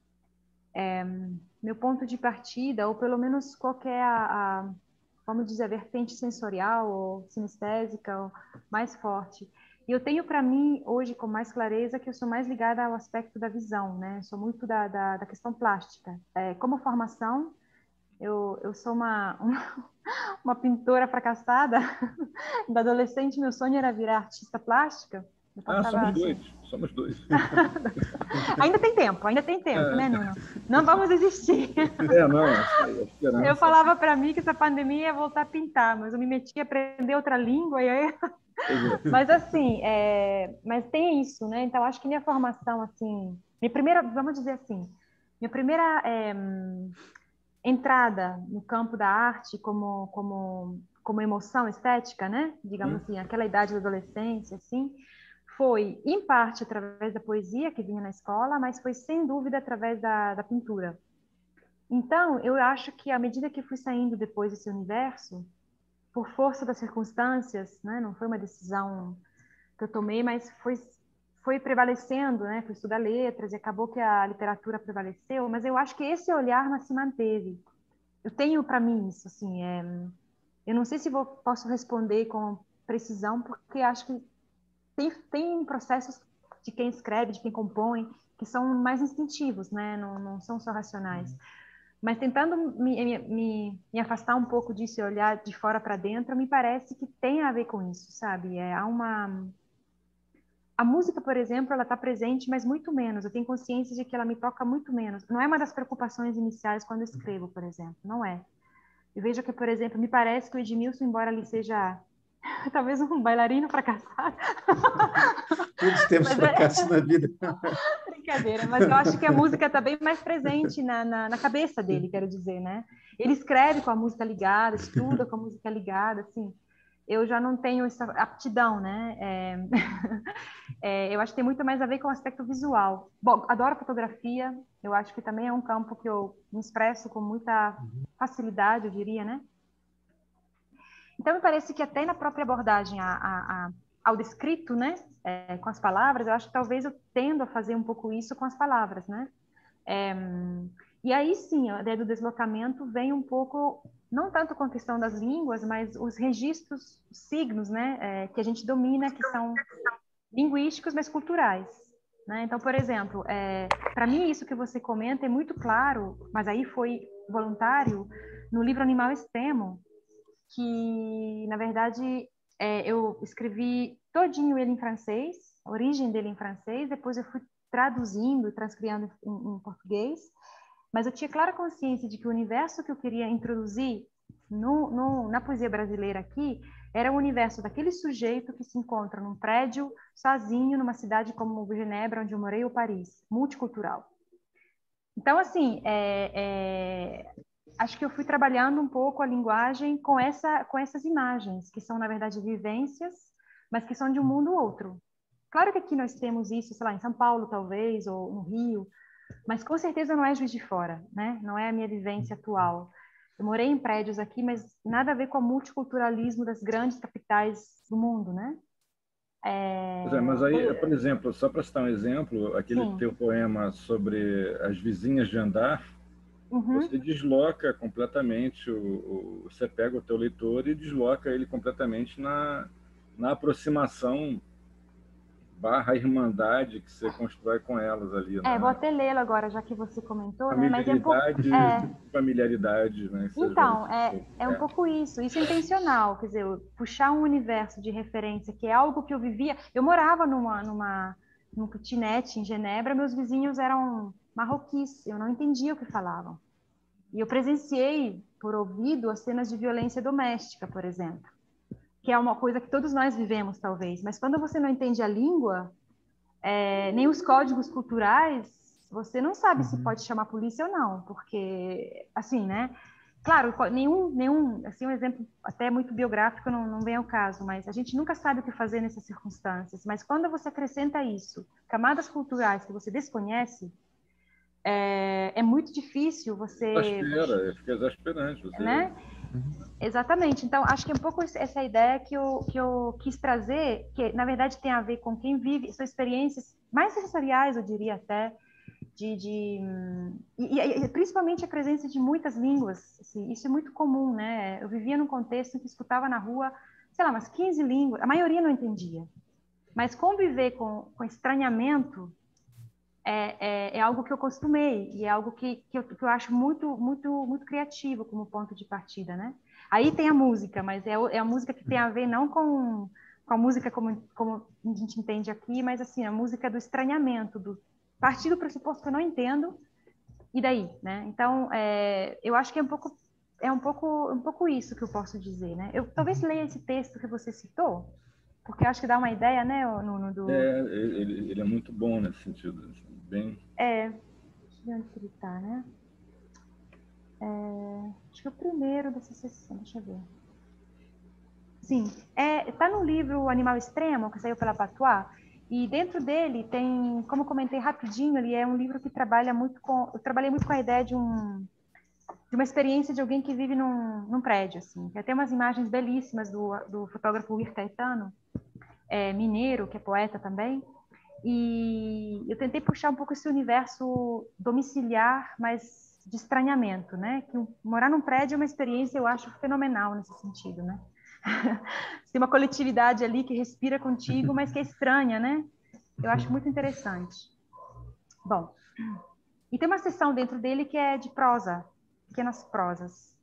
é, meu ponto de partida, ou pelo menos qual que é a, a vamos dizer, a vertente sensorial ou sinestésica ou mais forte. E eu tenho para mim, hoje, com mais clareza, que eu sou mais ligada ao aspecto da visão, né? Sou muito da, da, da questão plástica. É, como formação, eu, eu sou uma, uma, uma pintora fracassada. Da adolescente, meu sonho era virar artista plástica. Eu ah, somos assim. dois, somos dois. Ainda tem tempo, ainda tem tempo, é. né, Nuno? Não vamos desistir. É, não, é eu falava para mim que essa pandemia ia voltar a pintar, mas eu me meti a aprender outra língua e aí... Mas assim, é... mas tem isso, né? Então acho que minha formação, assim, minha primeira, vamos dizer assim, minha primeira é... entrada no campo da arte como como como emoção estética, né? Digamos hum. assim, aquela idade da adolescência, assim, foi em parte através da poesia que vinha na escola, mas foi sem dúvida através da, da pintura. Então, eu acho que à medida que fui saindo depois desse universo, por força das circunstâncias, né, não foi uma decisão que eu tomei, mas foi, foi prevalecendo, né, fui estudar letras e acabou que a literatura prevaleceu, mas eu acho que esse olhar não se manteve. Eu tenho para mim isso, assim, é, eu não sei se vou, posso responder com precisão, porque acho que tem, tem processos de quem escreve, de quem compõe, que são mais instintivos, né, não, não são só racionais. Mas tentando me, me, me afastar um pouco disso e olhar de fora para dentro, me parece que tem a ver com isso, sabe? É, há uma... A música, por exemplo, ela está presente, mas muito menos. Eu tenho consciência de que ela me toca muito menos. Não é uma das preocupações iniciais quando eu escrevo, por exemplo. Não é. Eu vejo que, por exemplo, me parece que o Edmilson, embora ele seja talvez um bailarino fracassado... Todos temos fracasso é... na vida. Brincadeira, mas eu acho que a música está bem mais presente na, na, na cabeça dele, quero dizer, né? Ele escreve com a música ligada, estuda com a música ligada, assim. Eu já não tenho essa aptidão, né? É... É, eu acho que tem muito mais a ver com o aspecto visual. Bom, adoro fotografia, eu acho que também é um campo que eu me expresso com muita facilidade, eu diria, né? Então, me parece que até na própria abordagem a, a, a, ao descrito, né, é, com as palavras, eu acho que talvez eu tendo a fazer um pouco isso com as palavras, né? É, e aí, sim, a ideia do deslocamento vem um pouco, não tanto com a questão das línguas, mas os registros, os signos, né, é, que a gente domina, que são linguísticos, mas culturais. Né? Então, por exemplo, é, para mim isso que você comenta é muito claro, mas aí foi voluntário, no livro Animal Extremo, que, na verdade, é, eu escrevi todinho ele em francês, a origem dele em francês, depois eu fui traduzindo e transcriando em, em português, mas eu tinha clara consciência de que o universo que eu queria introduzir no, no, na poesia brasileira aqui era o universo daquele sujeito que se encontra num prédio sozinho numa cidade como Genebra, onde eu morei, ou Paris, multicultural. Então, assim, é, é, acho que eu fui trabalhando um pouco a linguagem com, essa, com essas imagens, que são, na verdade, vivências, mas que são de um mundo outro. Claro que aqui nós temos isso, sei lá, em São Paulo, talvez, ou no Rio, mas com certeza não é Juiz de Fora, né? Não é a minha vivência atual. Eu morei em prédios aqui, mas nada a ver com o multiculturalismo das grandes capitais do mundo, né? É... Pois é, mas aí, por exemplo, só para citar um exemplo, aquele Sim. teu poema sobre as vizinhas de andar, uhum. você desloca completamente, o, o, você pega o teu leitor e desloca ele completamente na, na aproximação barra irmandade que você constrói com elas ali. É, né? vou até lê-lo agora, já que você comentou, né? Mas é um pouco... Familiaridade, É, familiaridade, né? Isso então, é, é, é um pouco isso. Isso é intencional, quer dizer, eu puxar um universo de referência, que é algo que eu vivia... Eu morava numa, numa, num kitnet em Genebra, meus vizinhos eram marroquis, eu não entendia o que falavam. E eu presenciei, por ouvido, as cenas de violência doméstica, por exemplo, que é uma coisa que todos nós vivemos, talvez. Mas quando você não entende a língua, é, nem os códigos culturais, você não sabe se pode chamar a polícia ou não, porque, assim, né? Claro, nenhum, nenhum assim, um exemplo até muito biográfico não, não vem ao caso, mas a gente nunca sabe o que fazer nessas circunstâncias. Mas quando você acrescenta isso, camadas culturais que você desconhece, é, é muito difícil você... Exaspera, fica exasperante. Você... Né? Exatamente. Então, acho que é um pouco essa ideia que eu, que eu quis trazer, que na verdade tem a ver com quem vive, suas experiências mais sensoriais, eu diria até, de, de e, e principalmente a presença de muitas línguas. Assim, isso é muito comum, né? Eu vivia num contexto em que escutava na rua, sei lá, umas quinze línguas, a maioria não entendia. Mas conviver com, com estranhamento é, é, é algo que eu costumei, e é algo que, que, eu, que eu acho muito, muito, muito criativo como ponto de partida, né? Aí tem a música, mas é, é a música que tem a ver não com, com a música como, como a gente entende aqui, mas assim, a música do estranhamento, do partir do pressuposto que eu não entendo, e daí, né? Então, é, eu acho que é um pouco é um pouco um pouco isso que eu posso dizer, né? Eu talvez leia esse texto que você citou, porque eu acho que dá uma ideia, né, Nuno, do... É, ele, ele é muito bom nesse sentido, assim, bem... É, deixa eu ver onde ele tá, né? É, acho que é o primeiro dessa sessão, deixa eu ver. Sim, é, tá no livro Animal Extremo, que saiu pela Patois, e dentro dele tem, como comentei rapidinho, ele é um livro que trabalha muito com... Eu trabalhei muito com a ideia de um... de uma experiência de alguém que vive num, num prédio, assim. Tem até umas imagens belíssimas do, do fotógrafo Wir Caetano, é, mineiro, que é poeta também, e eu tentei puxar um pouco esse universo domiciliar, mas de estranhamento, né? Que morar num prédio é uma experiência, eu acho, fenomenal nesse sentido, né? Tem uma coletividade ali que respira contigo, mas que é estranha, né? Eu acho muito interessante. Bom, e tem uma seção dentro dele que é de prosa, pequenas prosas.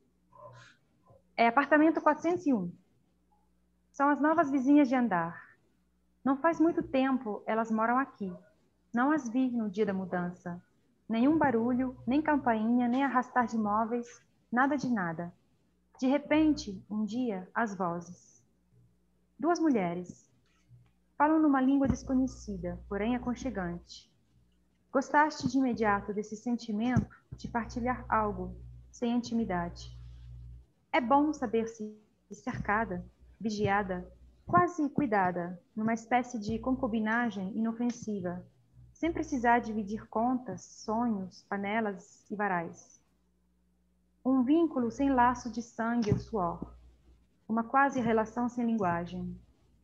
É apartamento quatrocentos e um. São as novas vizinhas de andar. Não faz muito tempo elas moram aqui. Não as vi no dia da mudança. Nenhum barulho, nem campainha, nem arrastar de móveis, nada de nada. De repente, um dia, as vozes. Duas mulheres. Falam numa língua desconhecida, porém aconchegante. Gostaste de imediato desse sentimento de partilhar algo, sem intimidade. É bom saber-se cercada, vigiada, quase cuidada, numa espécie de concubinagem inofensiva, sem precisar dividir contas, sonhos, panelas e varais. Um vínculo sem laço de sangue ou suor, uma quase relação sem linguagem.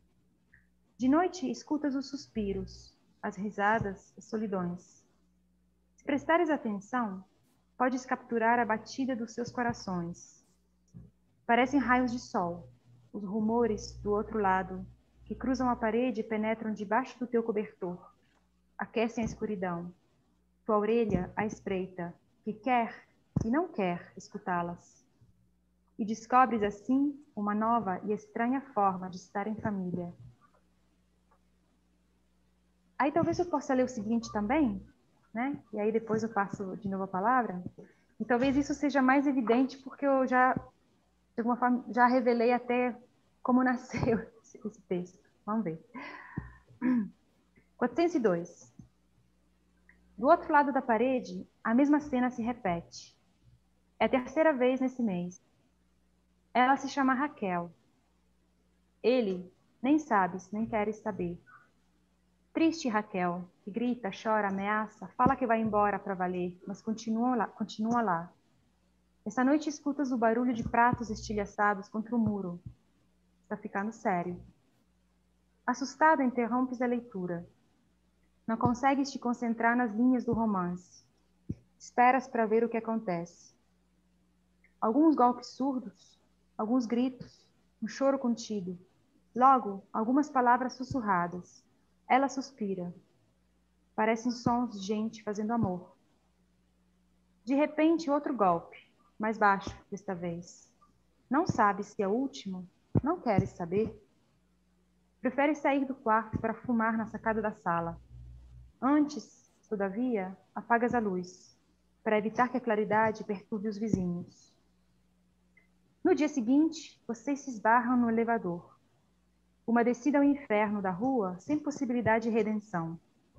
De noite escutas os suspiros, as risadas, as solidões. Se prestares atenção, podes capturar a batida dos seus corações. Parecem raios de sol, os rumores do outro lado, que cruzam a parede e penetram debaixo do teu cobertor. Aquecem a escuridão. Tua orelha a espreita, que quer e não quer escutá-las. E descobres assim uma nova e estranha forma de estar em família. Aí talvez eu possa ler o seguinte também, né? E aí depois eu passo de novo a palavra. E talvez isso seja mais evidente porque eu já, de alguma forma, já revelei até como nasceu esse texto. Vamos ver. quatrocentos e dois. Do outro lado da parede, a mesma cena se repete. É a terceira vez nesse mês. Ela se chama Raquel. Ele, nem sabes, nem queres saber. Triste Raquel, que grita, chora, ameaça, fala que vai embora para valer, mas continua lá, continua lá. Essa noite escutas o barulho de pratos estilhaçados contra o muro. Está ficando sério. Assustada, interrompes a leitura. Não consegues te concentrar nas linhas do romance. Esperas para ver o que acontece. Alguns golpes surdos, alguns gritos, um choro contido. Logo, algumas palavras sussurradas. Ela suspira. Parecem sons de gente fazendo amor. De repente, outro golpe, mais baixo desta vez. Não sabes se é o último? Não queres saber? Prefere sair do quarto para fumar na sacada da sala. Antes, todavia, apagas a luz, para evitar que a claridade perturbe os vizinhos. No dia seguinte, vocês se esbarram no elevador. Uma descida ao inferno da rua sem possibilidade de redenção.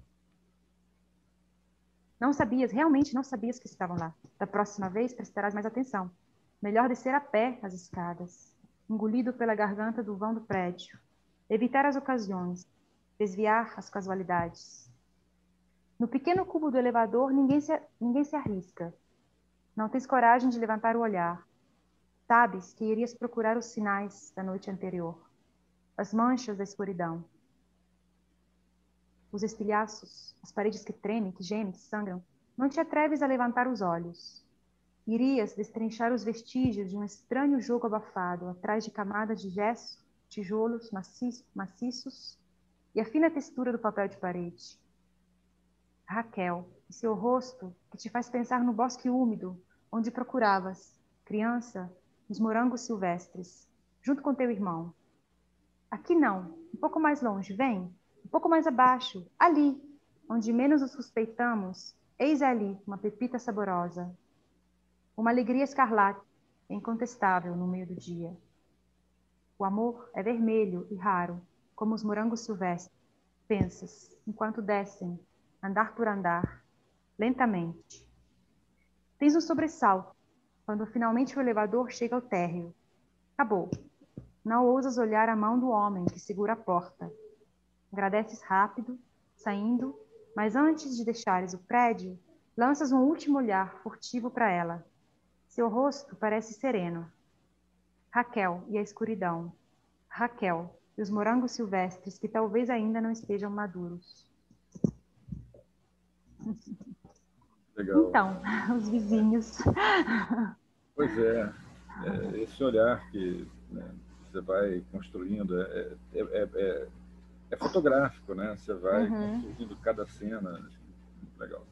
Não sabias, realmente não sabias que estavam lá. Da próxima vez prestarás mais atenção. Melhor descer a pé as escadas, engolido pela garganta do vão do prédio. Evitar as ocasiões, desviar as casualidades. No pequeno cubo do elevador, ninguém se, ninguém se arrisca. Não tens coragem de levantar o olhar. Sabes que irias procurar os sinais da noite anterior, as manchas da escuridão, os estilhaços, as paredes que tremem, que gemem, que sangram. Não te atreves a levantar os olhos. Irias destrinchar os vestígios de um estranho jogo abafado, atrás de camadas de gesso, tijolos maciços, maciços e a fina textura do papel de parede. Raquel, e seu rosto que te faz pensar no bosque úmido, onde procuravas, criança, os morangos silvestres, junto com teu irmão. Aqui não, um pouco mais longe, vem, um pouco mais abaixo, ali, onde menos o suspeitamos, eis ali uma pepita saborosa. Uma alegria escarlate, incontestável no meio do dia. O amor é vermelho e raro, como os morangos silvestres. Pensas, enquanto descem, andar por andar, lentamente. Tens um sobressalto, quando finalmente o elevador chega ao térreo. Acabou. Não ousas olhar a mão do homem que segura a porta. Agradeces rápido, saindo, mas antes de deixares o prédio, lanças um último olhar furtivo para ela. Seu rosto parece sereno. Raquel e a escuridão. Raquel e os morangos silvestres que talvez ainda não estejam maduros. Legal. Então, os vizinhos. Pois é, é esse olhar que, né, você vai construindo é, é, é, é, é fotográfico, né? Você vai uhum. construindo cada cena. Legal.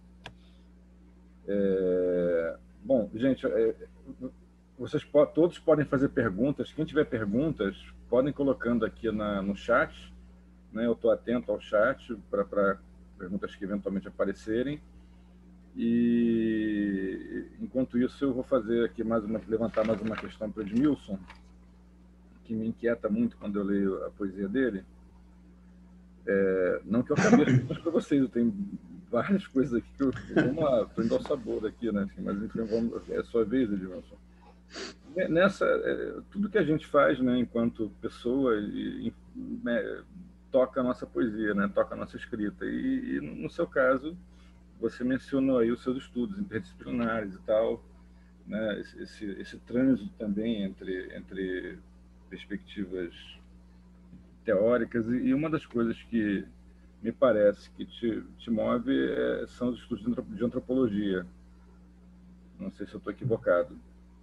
É, bom, gente, é, vocês po todos podem fazer perguntas. Quem tiver perguntas, podem colocando aqui na, no chat. Né? Eu estou atento ao chat para perguntas que eventualmente aparecerem. E enquanto isso, eu vou fazer aqui mais uma, levantar mais uma questão para o Edmilson, que me inquieta muito quando eu leio a poesia dele. É, não que eu acabei as para vocês, eu tenho várias coisas aqui que eu. Vamos lá, estou indo ao sabor aqui, né? Mas enfim, vamos, é a sua vez, Edmilson. Nessa, é, tudo que a gente faz, né, enquanto pessoa, e, e, é, toca a nossa poesia, né? Toca a nossa escrita. E, e no seu caso, você mencionou aí os seus estudos interdisciplinares e tal, né? Esse, esse, esse trânsito também entre, entre perspectivas teóricas, e uma das coisas que me parece que te, te move é, são os estudos de antropologia. Não sei se eu estou equivocado.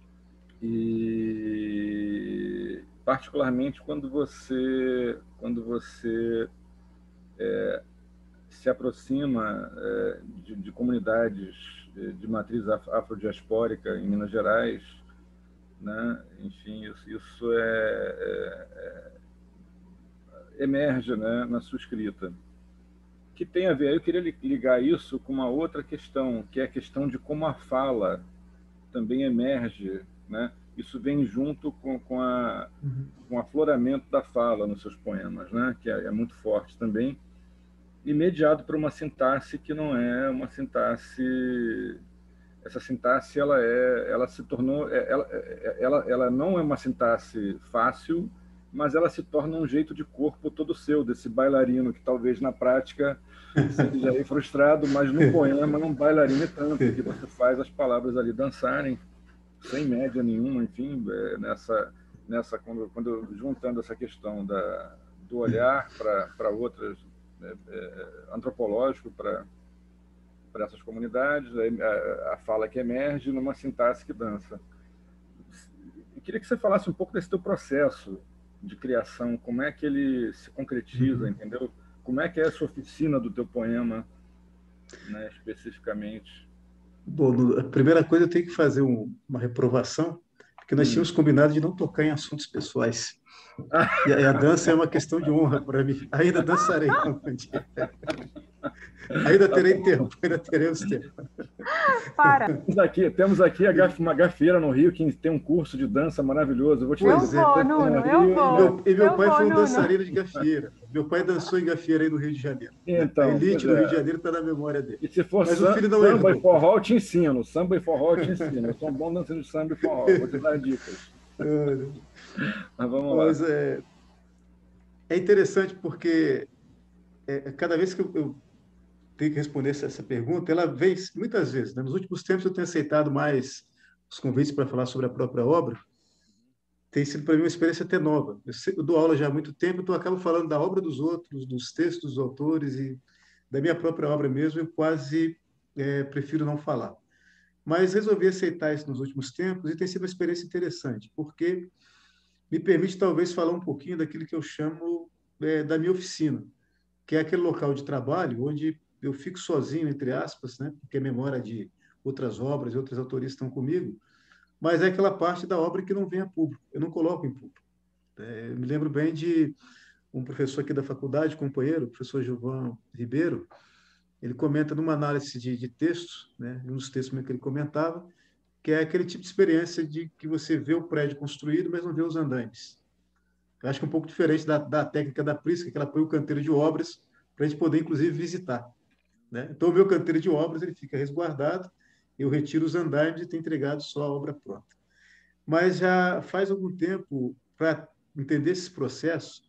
E particularmente quando você, quando você é, se aproxima é, de, de comunidades de matriz afrodiaspórica em Minas Gerais, né? Enfim, isso, isso é, é, é, emerge, né, na sua escrita. Que tem a ver, eu queria ligar isso com uma outra questão, que é a questão de como a fala também emerge, né? Isso vem junto com, com, a, com o afloramento da fala nos seus poemas, né? Que é, é muito forte também, e mediado por uma sintaxe que não é uma sintaxe. Essa sintaxe, ela é, ela se tornou, ela, ela, ela não é uma sintaxe fácil, mas ela se torna um jeito de corpo todo seu, desse bailarino que talvez na prática seja aí frustrado, mas no poema não bailarino tanto, que você faz as palavras ali dançarem sem média nenhuma, enfim, é, nessa, nessa quando, quando juntando essa questão da, do olhar para outras, é, é, antropológico para para essas comunidades, a, a fala que emerge numa sintaxe que dança. Eu queria que você falasse um pouco desse teu processo de criação, como é que ele se concretiza, uhum. entendeu? como é que é essa oficina do teu poema, né, especificamente? Bom, a primeira coisa eu tenho que fazer um, uma reprovação, porque nós Hum. tínhamos combinado de não tocar em assuntos pessoais. E a, e a dança é uma questão de honra para mim. Ainda dançarei algum dia. Ainda terei tempo, ainda teremos tempo. Para. Temos aqui, temos aqui a gaf, uma gafeira no Rio que tem um curso de dança maravilhoso. Eu vou te Eu Pois é. vou, Nuno, eu vou. E meu, e meu eu pai vou, foi um Nuno. dançarino de gafieira. Meu pai dançou em gafieira aí no Rio de Janeiro. Então, A elite do pois é. Rio de Janeiro está na memória dele. E se for Mas sam- o filho não samba herdou. e forró, eu te ensino. Samba e forró, eu te ensino. Eu sou um bom dançarino de samba e forró. Vou te dar dicas. Mas vamos lá. Mas é, é interessante porque é, cada vez que eu, eu tenho que responder essa, essa pergunta, ela vem muitas vezes, né? Nos últimos tempos eu tenho aceitado mais os convites para falar sobre a própria obra. Tem sido para mim uma experiência até nova. Eu, sei, eu dou aula já há muito tempo, então eu acabo falando da obra dos outros, dos textos dos autores e da minha própria obra mesmo, eu quase é, prefiro não falar. Mas resolvi aceitar isso nos últimos tempos e tem sido uma experiência interessante, porque me permite talvez falar um pouquinho daquilo que eu chamo é, da minha oficina, que é aquele local de trabalho onde eu fico sozinho, entre aspas, né, porque a memória de outras obras e outras autorias estão comigo, mas é aquela parte da obra que não vem a público, eu não coloco em público. É, eu me lembro bem de um professor aqui da faculdade, companheiro, o professor Gilvão Ribeiro, ele comenta numa análise de, de textos, né, um dos textos que ele comentava, que é aquele tipo de experiência de que você vê o prédio construído, mas não vê os andames. Eu acho que é um pouco diferente da, da técnica da Prisca, que ela põe o canteiro de obras para a gente poder, inclusive, visitar. Né? Então, o meu canteiro de obras ele fica resguardado, eu retiro os andames e tenho entregado só a obra pronta. Mas já faz algum tempo, para entender esses processos,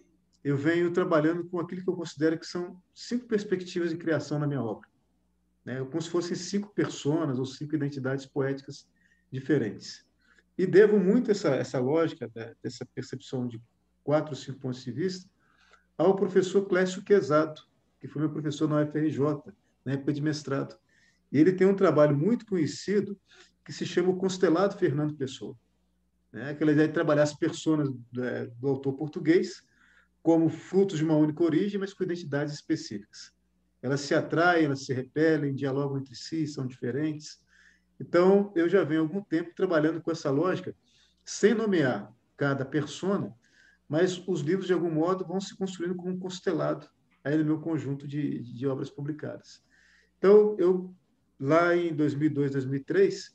eu venho trabalhando com aquilo que eu considero que são cinco perspectivas de criação na minha obra. Né? Como se fossem cinco personas ou cinco identidades poéticas diferentes. E devo muito essa, essa lógica, dessa percepção de quatro ou cinco pontos de vista, ao professor Clécio Quezado, que foi meu professor na U F R J, na época de mestrado. E ele tem um trabalho muito conhecido que se chama O Constelado Fernando Pessoa. Né? Aquela ideia de trabalhar as personas do, é, do autor português como frutos de uma única origem, mas com identidades específicas. Elas se atraem, elas se repelem, dialogam entre si, são diferentes. Então, eu já venho há algum tempo trabalhando com essa lógica, sem nomear cada persona, mas os livros, de algum modo, vão se construindo como um constelado aí no meu conjunto de, de obras publicadas. Então, eu, lá em dois mil e dois, dois mil e três,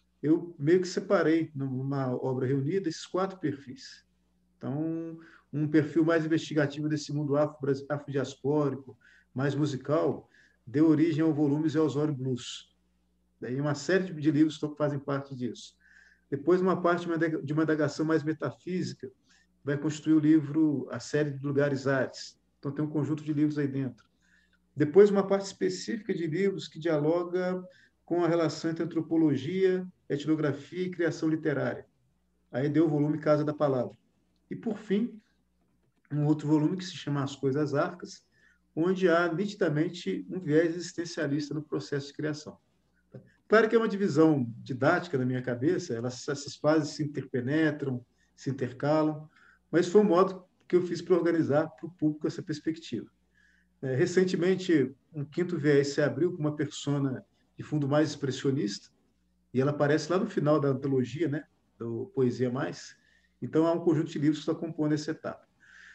eu meio que separei, numa obra reunida, esses quatro perfis. Então, um perfil mais investigativo desse mundo afrodiaspórico, mais musical, deu origem ao volume Zé Osório Blues. Daí uma série de livros que fazem parte disso. Depois, uma parte de uma indagação mais metafísica vai constituir o livro, a série de Lugares Ares. Então, tem um conjunto de livros aí dentro. Depois, uma parte específica de livros que dialoga com a relação entre antropologia, etnografia e criação literária. Aí deu o volume Casa da Palavra. E, por fim, um outro volume que se chama As Coisas Arcas, onde há nitidamente um viés existencialista no processo de criação. Claro que é uma divisão didática na minha cabeça, elas, essas fases se interpenetram, se intercalam, mas foi um modo que eu fiz para organizar para o público essa perspectiva. É, recentemente, um quinto viés se abriu com uma persona de fundo mais expressionista, e ela aparece lá no final da antologia, né, do Poesia Mais. Então, há um conjunto de livros que está compondo essa etapa.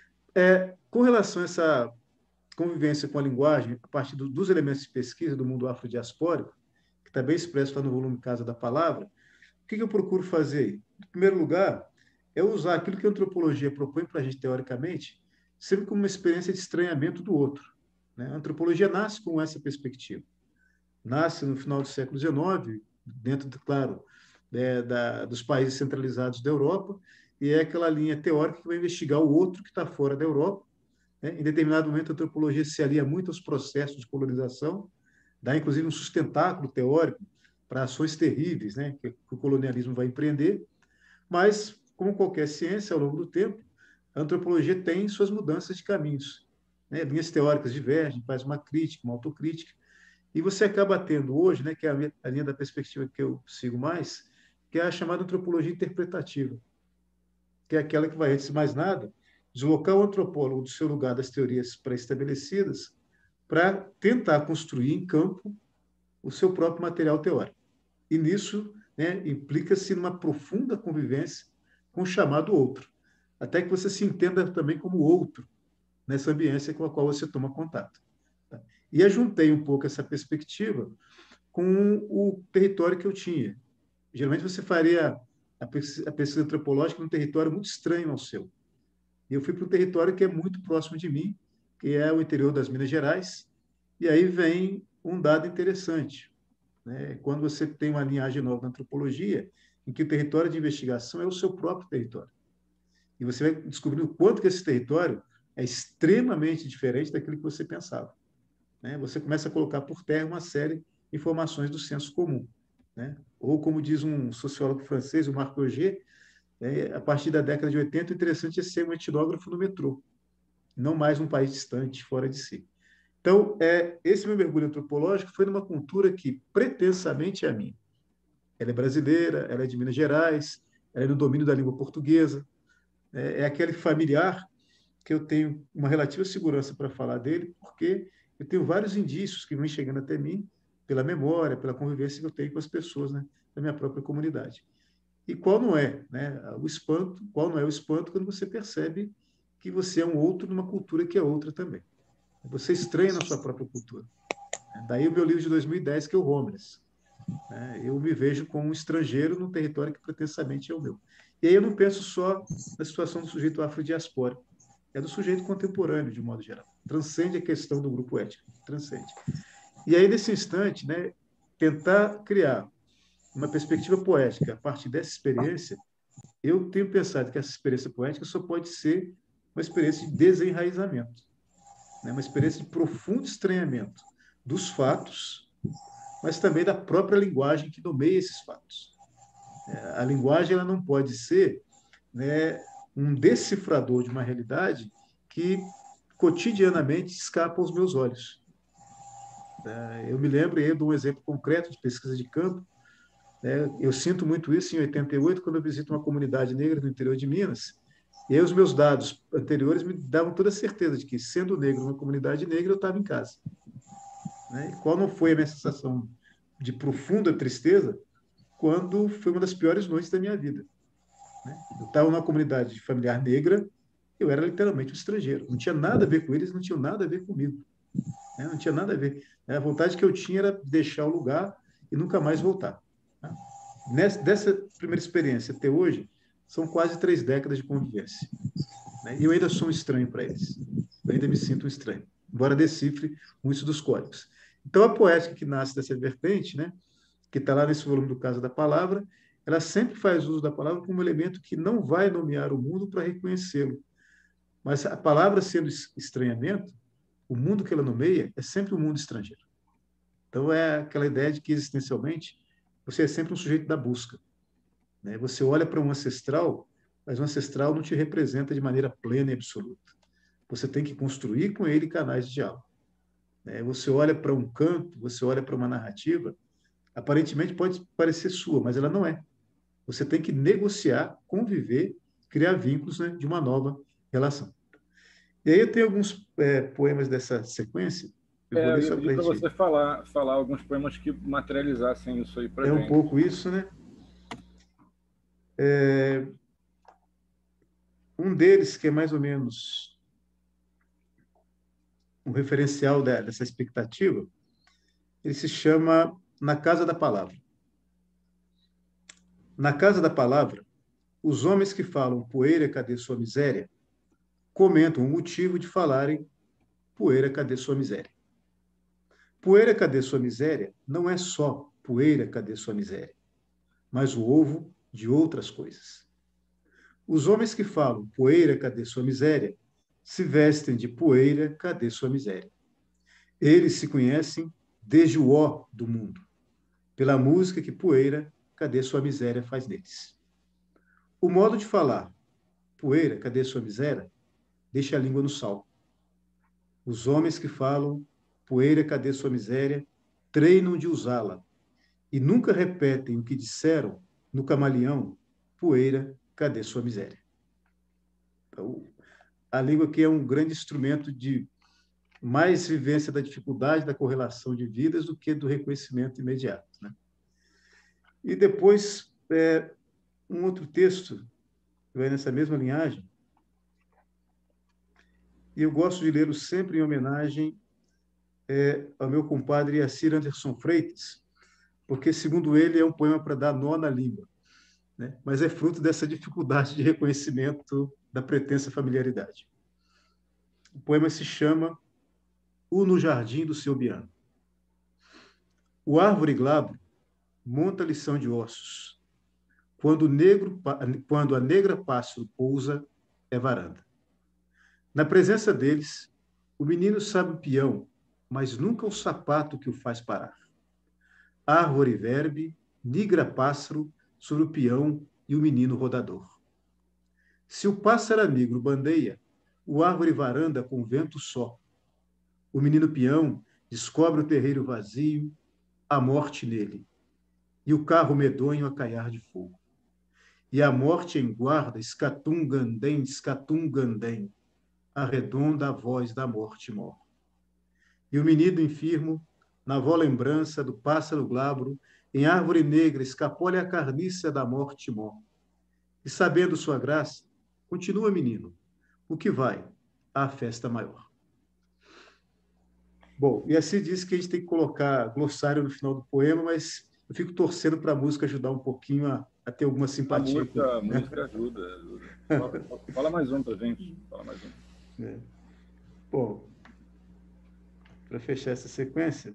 É, com relação a essa convivência com a linguagem, a partir do, dos elementos de pesquisa do mundo afrodiaspórico, que está bem expresso lá no volume Casa da Palavra, o que, que eu procuro fazer? Em primeiro lugar, é usar aquilo que a antropologia propõe para a gente, teoricamente, sempre como uma experiência de estranhamento do outro. Né? A antropologia nasce com essa perspectiva. Nasce no final do século dezenove, dentro, de, claro, é, da, dos países centralizados da Europa, e é aquela linha teórica que vai investigar o outro que está fora da Europa. Né? Em determinado momento, a antropologia se alia muito aos processos de colonização, dá inclusive um sustentáculo teórico para ações terríveis, né, que o colonialismo vai empreender, mas, como qualquer ciência, ao longo do tempo, a antropologia tem suas mudanças de caminhos. Né? Linhas teóricas divergem, faz uma crítica, uma autocrítica, e você acaba tendo hoje, né, que é a, minha, a linha da perspectiva que eu sigo mais, que é a chamada antropologia interpretativa, que é aquela que vai, antes de mais nada, deslocar o antropólogo do seu lugar das teorias pré-estabelecidas para tentar construir em campo o seu próprio material teórico. E nisso, né, implica-se numa profunda convivência com o chamado outro, até que você se entenda também como outro nessa ambiência com a qual você toma contato. Tá? E ajuntei um pouco essa perspectiva com o território que eu tinha. Geralmente você faria a pesquisa antropológica num território muito estranho ao seu. E eu fui para um território que é muito próximo de mim, que é o interior das Minas Gerais, e aí vem um dado interessante. Né? Quando você tem uma linhagem nova na antropologia, em que o território de investigação é o seu próprio território. E você vai descobrir o quanto que esse território é extremamente diferente daquilo que você pensava. Né? Você começa a colocar por terra uma série de informações do senso comum. Né? Ou, como diz um sociólogo francês, o Marc Auger, né, a partir da década de oitenta, o interessante é ser um etnógrafo no metrô, não mais um país distante, fora de si. Então, é, esse meu mergulho antropológico foi numa cultura que pretensamente é a minha. Ela é brasileira, ela é de Minas Gerais, ela é no domínio da língua portuguesa, é, é aquele familiar que eu tenho uma relativa segurança para falar dele, porque eu tenho vários indícios que vêm chegando até mim pela memória, pela convivência que eu tenho com as pessoas, né, da minha própria comunidade. E qual não é, né, o espanto, qual não é o espanto quando você percebe que você é um outro numa cultura que é outra também. Você estranha na sua própria cultura. Daí o meu livro de dois mil e dez, que é o Homeless. Eu me vejo como um estrangeiro num território que pretensamente é o meu. E aí eu não penso só na situação do sujeito afrodiaspórico, é do sujeito contemporâneo, de modo geral. Transcende a questão do grupo étnico, transcende. E aí, nesse instante, né, tentar criar uma perspectiva poética a partir dessa experiência, eu tenho pensado que essa experiência poética só pode ser uma experiência de desenraizamento, né, uma experiência de profundo estranhamento dos fatos, mas também da própria linguagem que nomeia esses fatos. A linguagem ela não pode ser, né, um decifrador de uma realidade que cotidianamente escapa aos meus olhos. Eu me lembro aí de um exemplo concreto de pesquisa de campo. Eu sinto muito isso em oitenta e oito, quando eu visito uma comunidade negra no interior de Minas, e aí os meus dados anteriores me davam toda a certeza de que, sendo negro numa comunidade negra, eu estava em casa. E qual não foi a minha sensação de profunda tristeza quando foi uma das piores noites da minha vida. Eu estava numa comunidade familiar negra, eu era literalmente um estrangeiro. Não tinha nada a ver com eles, não tinha nada a ver comigo. Não tinha nada a ver. A vontade que eu tinha era deixar o lugar e nunca mais voltar. Nessa, dessa primeira experiência até hoje, são quase três décadas de convivência. E eu ainda sou um estranho para eles. Eu ainda me sinto um estranho, embora decifre muitos dos códigos. Então, a poética que nasce dessa vertente, né, que está lá nesse volume do Casa da Palavra, ela sempre faz uso da palavra como um elemento que não vai nomear o mundo para reconhecê-lo. Mas a palavra sendo estranhamento, o mundo que ela nomeia é sempre um mundo estrangeiro. Então, é aquela ideia de que, existencialmente, você é sempre um sujeito da busca. Né? Você olha para um ancestral, mas o ancestral não te representa de maneira plena e absoluta. Você tem que construir com ele canais de diálogo. Né? Você olha para um canto, você olha para uma narrativa, aparentemente pode parecer sua, mas ela não é. Você tem que negociar, conviver, criar vínculos, né, de uma nova relação. E aí eu tenho alguns é, poemas dessa sequência. Eu é, vou ler só para gente... você falar, falar alguns poemas que materializassem isso aí para gente. É um pouco isso, né? É... Um deles, que é mais ou menos um referencial dessa expectativa, ele se chama Na Casa da Palavra. Na Casa da Palavra, os homens que falam poeira, cadê sua miséria, comentam o motivo de falarem poeira, cadê sua miséria. Poeira, cadê sua miséria não é só poeira, cadê sua miséria, mas o ovo de outras coisas. Os homens que falam poeira, cadê sua miséria, se vestem de poeira, cadê sua miséria. Eles se conhecem desde o ó do mundo, pela música que poeira, cadê sua miséria faz deles. O modo de falar poeira, cadê sua miséria, deixa a língua no sal. Os homens que falam poeira, cadê sua miséria, treinam de usá-la e nunca repetem o que disseram no camaleão, poeira, cadê sua miséria. Então, a língua que é um grande instrumento de mais vivência da dificuldade, da correlação de vidas, do que do reconhecimento imediato, né? E depois, é, um outro texto, que vai nessa mesma linhagem, e eu gosto de lê-lo sempre em homenagem é, ao meu compadre Yacir Anderson Freitas, porque, segundo ele, é um poema para dar nó na língua, né? Mas é fruto dessa dificuldade de reconhecimento da pretensa familiaridade. O poema se chama O no Jardim do Seu Biano. O árvore glabro monta lição de ossos. Quando, o negro, quando a negra pássaro pousa, é varanda. Na presença deles, o menino sabe o peão, mas nunca o sapato que o faz parar. Árvore verbe, nigra pássaro, sobre o peão e o menino rodador. Se o pássaro negro bandeia, o árvore varanda com vento só. O menino peão descobre o terreiro vazio, a morte nele, e o carro medonho a caiar de fogo. E a morte em guarda, escatungandém, escatungandém, arredonda a voz da morte mor. E o menino enfermo, na vó lembrança do pássaro glabro, em árvore negra, escapole a carniça da morte mor. E sabendo sua graça, continua, menino, o que vai à festa maior. Bom, e assim diz que a gente tem que colocar glossário no final do poema, mas eu fico torcendo para a música ajudar um pouquinho a, a ter alguma simpatia. A música, com... a música ajuda. ajuda. Fala, fala mais um para a gente. Fala mais um. É. Bom, para fechar essa sequência,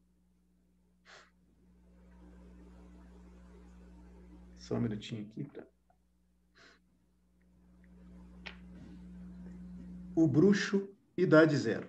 só um minutinho aqui. Pra... O bruxo, idade zero.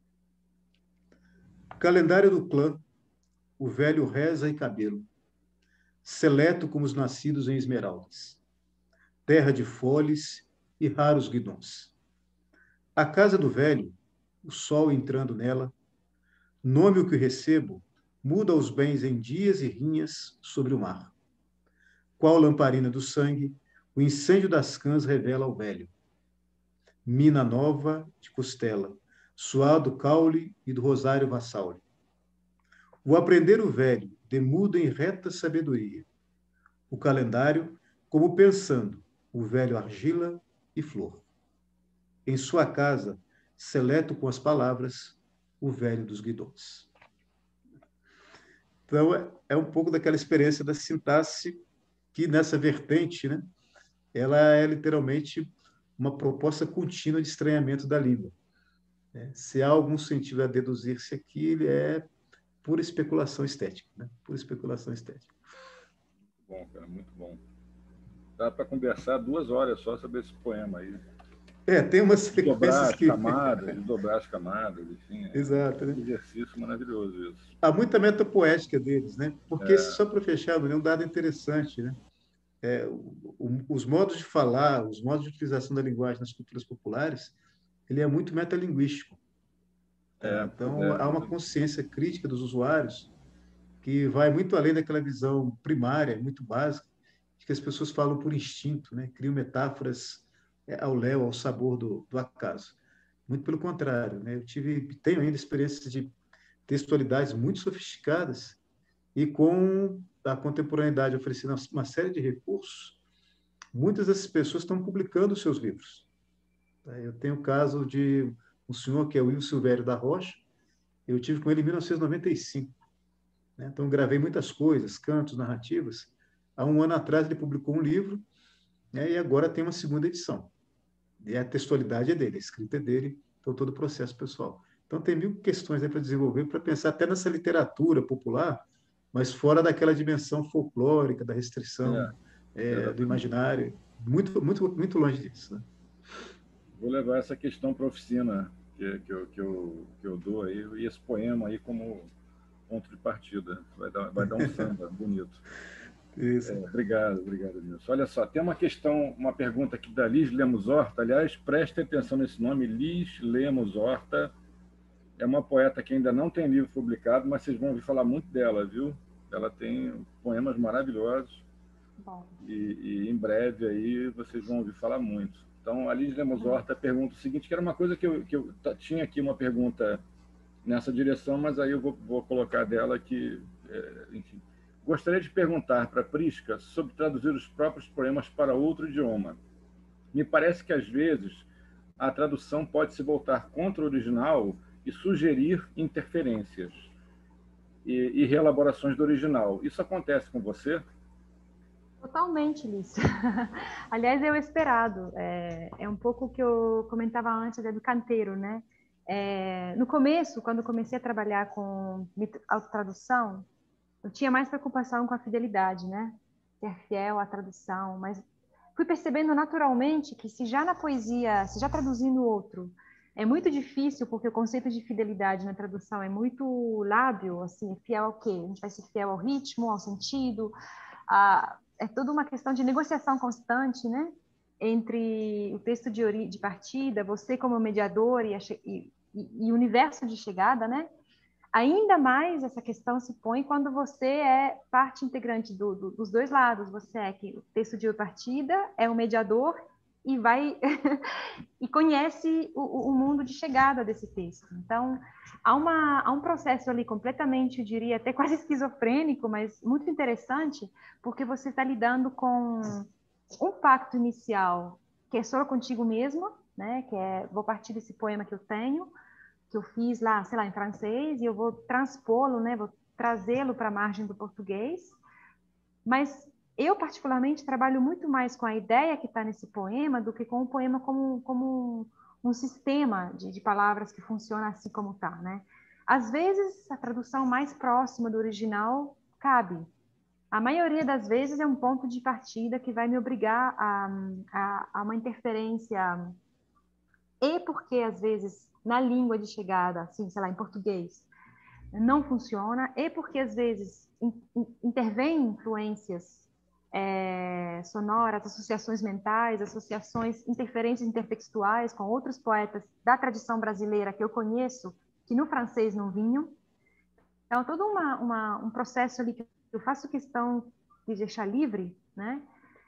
Calendário do clã, o velho reza e cabelo, seleto como os nascidos em esmeraldas, terra de folhes e raros guidões. A casa do velho, o sol entrando nela, nome o que recebo, muda os bens em dias e rinhas sobre o mar. Qual lamparina do sangue, o incêndio das cãs revela ao velho. Mina nova de costela, suado caule e do rosário vassaule. O aprender o velho demuda em reta sabedoria. O calendário, como pensando, o velho argila e flor. Em sua casa, seleto com as palavras, o velho dos guidões. Então, é, é um pouco daquela experiência da sintaxe que, nessa vertente, né, ela é literalmente uma proposta contínua de estranhamento da língua. É, se há algum sentido a deduzir-se aqui, ele é pura especulação estética, né? Pura especulação estética. Bom, cara, muito bom. Dá para conversar duas horas só sobre esse poema aí. É, tem umas sequências que... camadas, desdobrar as camadas, enfim. É Exato, um né? exercício maravilhoso isso. Há muita metapoética deles, né? Porque, é. só para fechar, um dado interessante, né? É, o, o, os modos de falar, os modos de utilização da linguagem nas culturas populares, ele é muito metalinguístico. É, então, é, há uma consciência crítica dos usuários que vai muito além daquela visão primária, muito básica, de que as pessoas falam por instinto, né? Criam metáforas ao léu, ao sabor do, do acaso. Muito pelo contrário, né? Eu tive, tenho ainda experiências de textualidades muito sofisticadas e com a contemporaneidade oferecendo uma série de recursos, muitas dessas pessoas estão publicando os seus livros. Eu tenho o caso de um senhor que é o Will Silvério da Rocha, eu tive com ele em mil novecentos e noventa e cinco. Né? Então, gravei muitas coisas, cantos, narrativas. Há um ano atrás, ele publicou um livro, né? E agora tem uma segunda edição. E a textualidade é dele, a escrita é dele, então todo o processo pessoal. Então, tem mil questões aí para desenvolver, para pensar até nessa literatura popular, mas fora daquela dimensão folclórica, da restrição, é, é, do imaginário. Muito, muito, muito longe disso, né? Vou levar essa questão para a oficina que, que, eu, que, eu, que eu dou aí, e esse poema aí como ponto de partida. Vai dar, vai dar um samba bonito. Isso. É, obrigado, obrigado, Nilson. Olha só, tem uma questão, uma pergunta aqui da Liz Lemos Horta. Aliás, prestem atenção nesse nome, Liz Lemos Horta. É uma poeta que ainda não tem livro publicado, mas vocês vão ouvir falar muito dela, viu? Ela tem poemas maravilhosos. Bom. E, e em breve aí vocês vão ouvir falar muito. Então, a Liz Lemos Horta pergunta o seguinte, que era uma coisa que eu, que eu tinha aqui uma pergunta nessa direção, mas aí eu vou, vou colocar dela que, é, enfim. Gostaria de perguntar para a Prisca sobre traduzir os próprios poemas para outro idioma. Me parece que, às vezes, a tradução pode se voltar contra o original e sugerir interferências e, e reelaborações do original. Isso acontece com você? Totalmente, Liz. Aliás, é o esperado. É, é um pouco o que eu comentava antes, é do canteiro, né? É, no começo, quando comecei a trabalhar com autotradução, eu tinha mais preocupação com a fidelidade, né? Ser fiel à tradução, mas fui percebendo naturalmente que se já na poesia, se já traduzindo outro, é muito difícil, porque o conceito de fidelidade na tradução é muito lábil, assim, fiel ao quê? A gente vai ser fiel ao ritmo, ao sentido, a, é toda uma questão de negociação constante, né? Entre o texto de, ori, de partida, você como mediador e, a, e, e o universo de chegada, né? Ainda mais essa questão se põe quando você é parte integrante do, do, dos dois lados. Você é que o texto de partida é o mediador e vai e conhece o, o mundo de chegada desse texto. Então, há, uma, há um processo ali completamente, eu diria, até quase esquizofrênico, mas muito interessante, porque você está lidando com um pacto inicial, que é só contigo mesmo, né? Que é, vou partir desse poema que eu tenho, que eu fiz lá, sei lá, em francês, e eu vou transpô-lo, né, vou trazê-lo para a margem do português, mas eu, particularmente, trabalho muito mais com a ideia que está nesse poema do que com o poema como, como um, um sistema de, de palavras que funciona assim como está, né? Às vezes, a tradução mais próxima do original cabe. A maioria das vezes é um ponto de partida que vai me obrigar a, a, a uma interferência, e porque, às vezes, na língua de chegada, assim, sei lá, em português, não funciona, e porque, às vezes, in, in, intervêm influências é, sonoras, associações mentais, associações, interferências intertextuais com outros poetas da tradição brasileira que eu conheço, que no francês não vinham. Então, todo uma, uma, um processo ali que eu faço questão de deixar livre, né?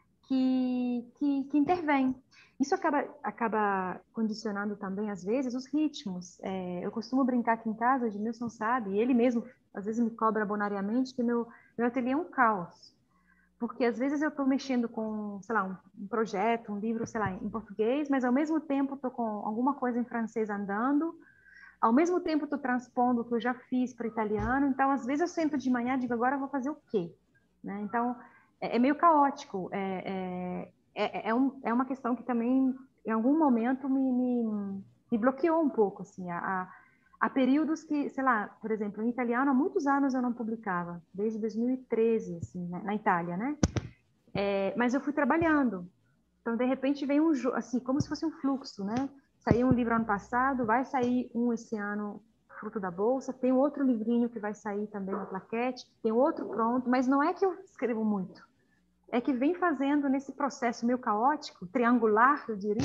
Que, que, que intervém. Isso acaba, acaba condicionando também, às vezes, os ritmos. É, eu costumo brincar aqui em casa, o Edmilson sabe, e ele mesmo, às vezes, me cobra bonariamente que meu, meu ateliê é um caos. Porque, às vezes, eu estou mexendo com, sei lá, um, um projeto, um livro, sei lá, em português, mas, ao mesmo tempo, estou com alguma coisa em francês andando, ao mesmo tempo, estou transpondo o que eu já fiz para o italiano. Então, às vezes, eu sento de manhã e digo, agora eu vou fazer o quê? Né? Então, é meio caótico, é, é, é, um, é uma questão que também, em algum momento, me, me, me bloqueou um pouco, assim, há, há períodos que, sei lá, por exemplo, em italiano, há muitos anos eu não publicava, desde dois mil e treze, assim, né, na Itália, né? É, mas eu fui trabalhando, então, de repente, vem um, assim, como se fosse um fluxo, né? Saiu um livro ano passado, vai sair um esse ano, fruto da bolsa, tem outro livrinho que vai sair também na plaquete, tem outro pronto, mas não é que eu escrevo muito, é que vem fazendo nesse processo meio caótico, triangular, eu diria,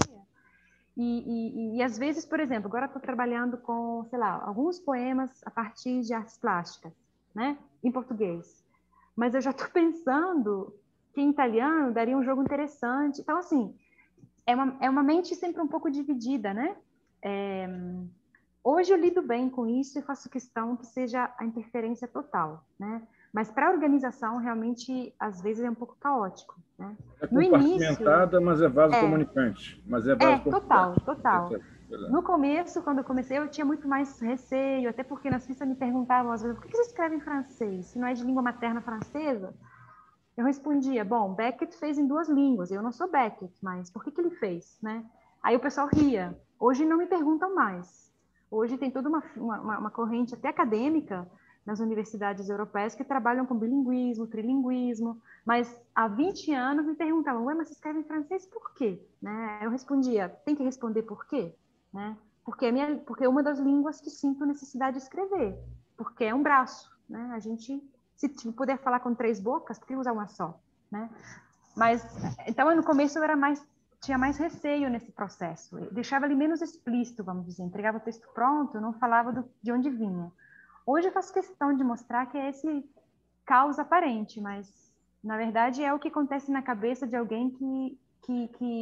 e, e, e às vezes, por exemplo, agora estou trabalhando com, sei lá, alguns poemas a partir de artes plásticas, né, em português, mas eu já estou pensando que em italiano daria um jogo interessante. Então, assim, é uma, é uma mente sempre um pouco dividida, né? É, hoje eu lido bem com isso e faço questão que seja a interferência total, né? Mas para a organização, realmente, às vezes é um pouco caótico, né? É No compartimentada, início, mas é vaso é, comunicante. Mas é vaso é, total, comunicante. total. É, é, é. No começo, quando eu comecei, eu tinha muito mais receio, até porque na Suíça me perguntavam às vezes, por que você escreve em francês? Se não é de língua materna francesa? Eu respondia, bom, Beckett fez em duas línguas, eu não sou Beckett, mas por que, que ele fez, né? Aí o pessoal ria. Hoje não me perguntam mais. Hoje tem toda uma, uma, uma corrente até acadêmica nas universidades europeias que trabalham com bilinguismo, trilinguismo, mas há vinte anos me perguntavam, ué, mas você escreve em francês por quê? Né? Eu respondia, tem que responder por quê? Né? Porque, é minha, porque é uma das línguas que sinto necessidade de escrever, porque é um braço, né? A gente... Se puder falar com três bocas, por que usar uma só, né? Mas, então, no começo eu era mais, tinha mais receio nesse processo. Eu deixava ele menos explícito, vamos dizer. Entregava o texto pronto, eu não falava do, de onde vinha. Hoje eu faço questão de mostrar que é esse caos aparente, mas, na verdade, é o que acontece na cabeça de alguém que, que, que,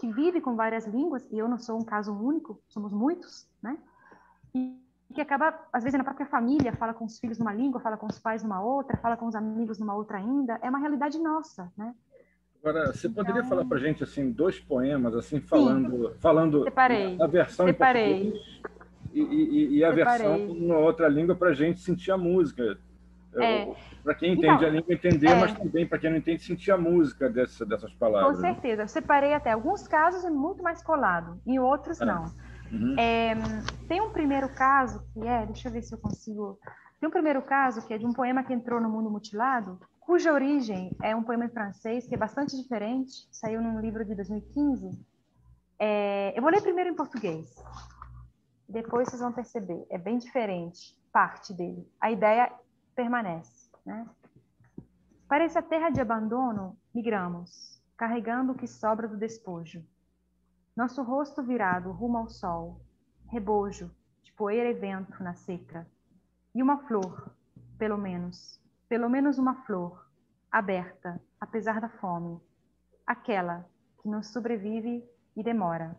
que vive com várias línguas, e eu não sou um caso único, somos muitos, né? E que acaba, às vezes, na própria família, fala com os filhos numa língua, fala com os pais numa outra, fala com os amigos numa outra ainda. É uma realidade nossa, né? Agora, você então... poderia falar para a gente, assim, dois poemas, assim, falando, Sim. falando Separei. a versão Separei. em português e, e, e a Separei. versão na outra língua para a gente sentir a música. É. Para quem entende então, a língua, entender, é. mas também para quem não entende, sentir a música dessa, dessas palavras. Com certeza. Eu separei até. Alguns casos é muito mais colado, em outros é. não. Uhum. É, tem um primeiro caso que é, deixa eu ver se eu consigo... Tem um primeiro caso que é de um poema que entrou no Mundo Mutilado, cuja origem é um poema em francês, que é bastante diferente, saiu num livro de dois mil e quinze. É, eu vou ler primeiro em português. Depois vocês vão perceber, é bem diferente, parte dele. A ideia permanece, né? Para essa terra de abandono, migramos, carregando o que sobra do despojo. Nosso rosto virado rumo ao sol, rebojo de poeira e vento na seca. E uma flor, pelo menos, pelo menos uma flor, aberta, apesar da fome. Aquela que nos sobrevive e demora.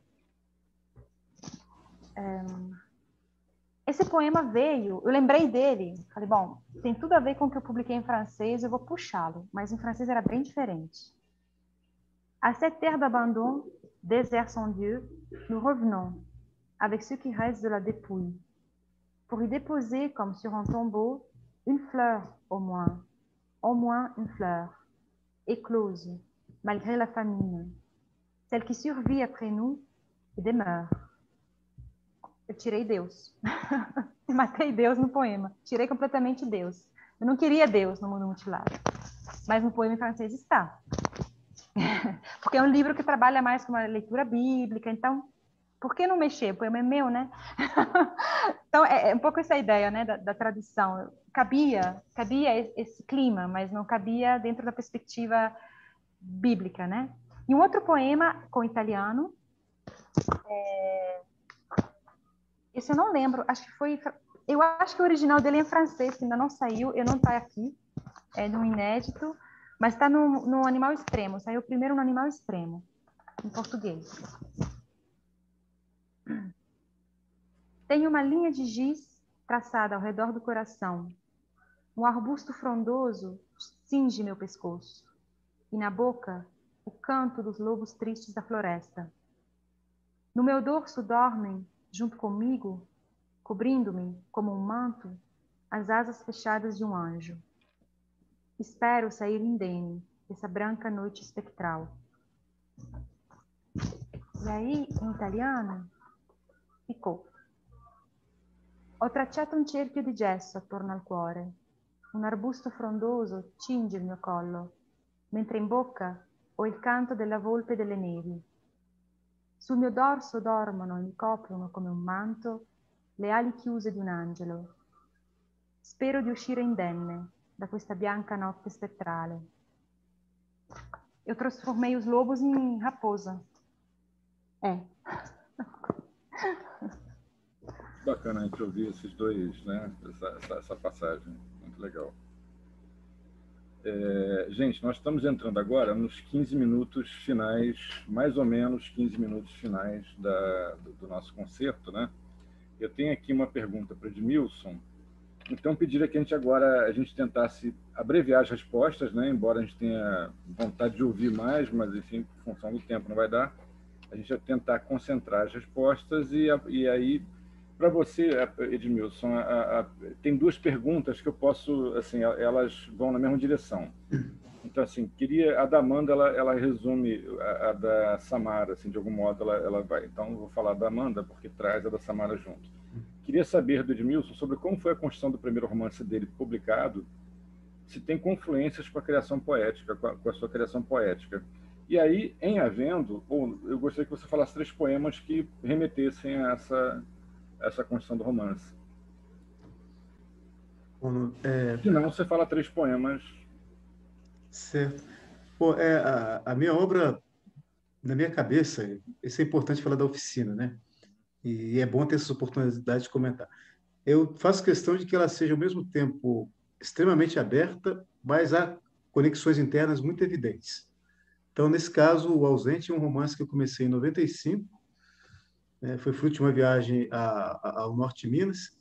Um... Esse poema veio, eu lembrei dele, falei, bom, tem tudo a ver com o que eu publiquei em francês, eu vou puxá-lo, mas em francês era bem diferente. À cette terre d'abandon, désert sans Dieu, nous revenons, avec ce qui reste de la dépouille, pour y déposer, comme sur un tombeau, une fleur au moins, au moins une fleur, éclose, malgré la famine, celle qui survit après nous et demeure. Eu tirei Deus. Eu matei Deus no poema. Tirei completamente Deus. Eu não queria Deus no Mundo Mutilado. Mas no poema em francês está. Porque é um livro que trabalha mais com uma leitura bíblica. Então, por que não mexer? O poema é meu, né? Então, é, é um pouco essa ideia, né, da, da tradução. Cabia, cabia esse clima, mas não cabia dentro da perspectiva bíblica, né? E um outro poema com italiano... É... Esse eu não lembro, acho que foi... Eu acho que o original dele é em francês, que ainda não saiu, eu não está aqui, é no inédito, mas está no, no Animal Extremo, saiu primeiro no Animal Extremo, em português. Tem uma linha de giz traçada ao redor do coração. Um arbusto frondoso cinge meu pescoço, e na boca, o canto dos lobos tristes da floresta. No meu dorso dormem, junto comigo, cobrindo-me como um manto, as asas fechadas de um anjo. Espero sair indene dessa branca noite espectral. E aí, em italiano, ficou. Ho tracciato un cerchio di gesso attorno al cuore. Un arbusto frondoso cinge il mio collo, mentre in bocca ho il canto della volpe delle nevi. Sul mio dorso dormono e mi coprono come un manto le ali chiuse di un angelo. Spero di uscire indenne da questa bianca notte spettrale. Eu transformei os lobos em raposa. É. Bacana a gente ouvir esses dois, né? Essa, essa, essa passagem. Muito legal. É, gente, nós estamos entrando agora nos quinze minutos finais, mais ou menos quinze minutos finais da, do, do nosso concerto, né? Eu tenho aqui uma pergunta para Edmilson, então pediria que a gente agora a gente tentasse abreviar as respostas, né? Embora a gente tenha vontade de ouvir mais, mas enfim, em função do tempo não vai dar, a gente vai tentar concentrar as respostas e, e aí, para você, Edmilson, a, a, tem duas perguntas que eu posso, assim, elas vão na mesma direção. Então, assim, queria... A da Amanda, ela, ela resume a, a da Samara, assim, de algum modo ela, ela vai... Então, eu vou falar da Amanda, porque traz a da Samara junto. Queria saber do Edmilson sobre como foi a construção do primeiro romance dele publicado, se tem confluências com a criação poética, com a, com a sua criação poética. E aí, em havendo, ou eu gostaria que você falasse três poemas que remetessem a essa... essa construção do romance. Bom, é... Se não, você fala três poemas. Certo. Bom, é, a, a minha obra, na minha cabeça, isso é importante falar da oficina, né? E é bom ter essa oportunidade de comentar. Eu faço questão de que ela seja, ao mesmo tempo, extremamente aberta, mas há conexões internas muito evidentes. Então, nesse caso, O Ausente é um romance que eu comecei em noventa e cinco, né? Foi fruto de uma viagem a, a, ao norte de Minas,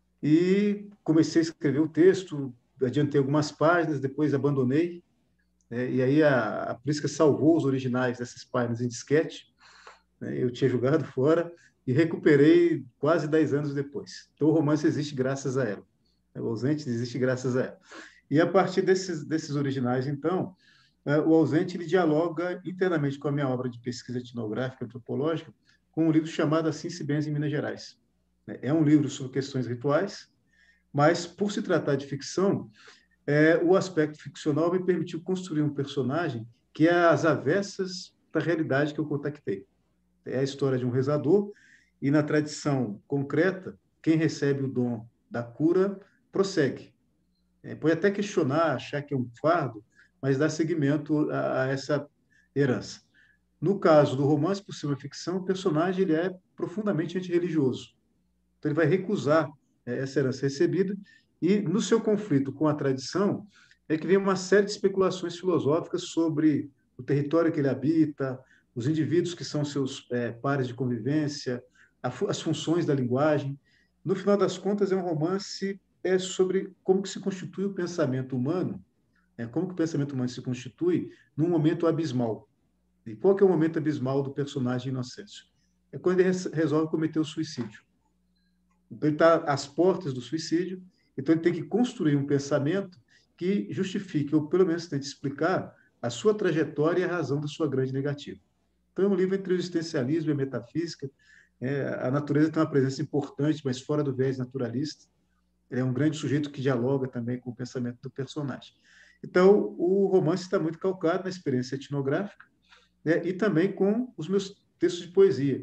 e comecei a escrever o texto, adiantei algumas páginas, depois abandonei, né? E aí a, a Prisca salvou os originais dessas páginas em disquete, né? Eu tinha jogado fora e recuperei quase dez anos depois. Então, o romance existe graças a ela. O Ausente existe graças a ela. E a partir desses, desses originais, então, o Ausente ele dialoga internamente com a minha obra de pesquisa etnográfica, antropológica, com um livro chamado Assim se benze em Minas Gerais. É um livro sobre questões rituais, mas, por se tratar de ficção, é, o aspecto ficcional me permitiu construir um personagem que é às avessas da realidade que eu contactei. É a história de um rezador, e na tradição concreta, quem recebe o dom da cura prossegue. É, pode até questionar, achar que é um fardo, mas dá seguimento a, a essa herança. No caso do romance por ser uma ficção, o personagem ele é profundamente antirreligioso. Então, ele vai recusar é, essa herança recebida, e no seu conflito com a tradição é que vem uma série de especulações filosóficas sobre o território que ele habita, os indivíduos que são seus é, pares de convivência, a, as funções da linguagem. No final das contas, é um romance é sobre como que se constitui o pensamento humano, é, como que o pensamento humano se constitui num momento abismal. E qual que é o momento abismal do personagem Inocêncio? É quando ele resolve cometer o suicídio. Então, ele está às portas do suicídio, então ele tem que construir um pensamento que justifique, ou pelo menos tente explicar, a sua trajetória e a razão da sua grande negativa. Então, é um livro entre o existencialismo e a metafísica. É, a natureza tem uma presença importante, mas fora do viés naturalista. Ele é um grande sujeito que dialoga também com o pensamento do personagem. Então, o romance está muito calcado na experiência etnográfica, né, e também com os meus textos de poesia.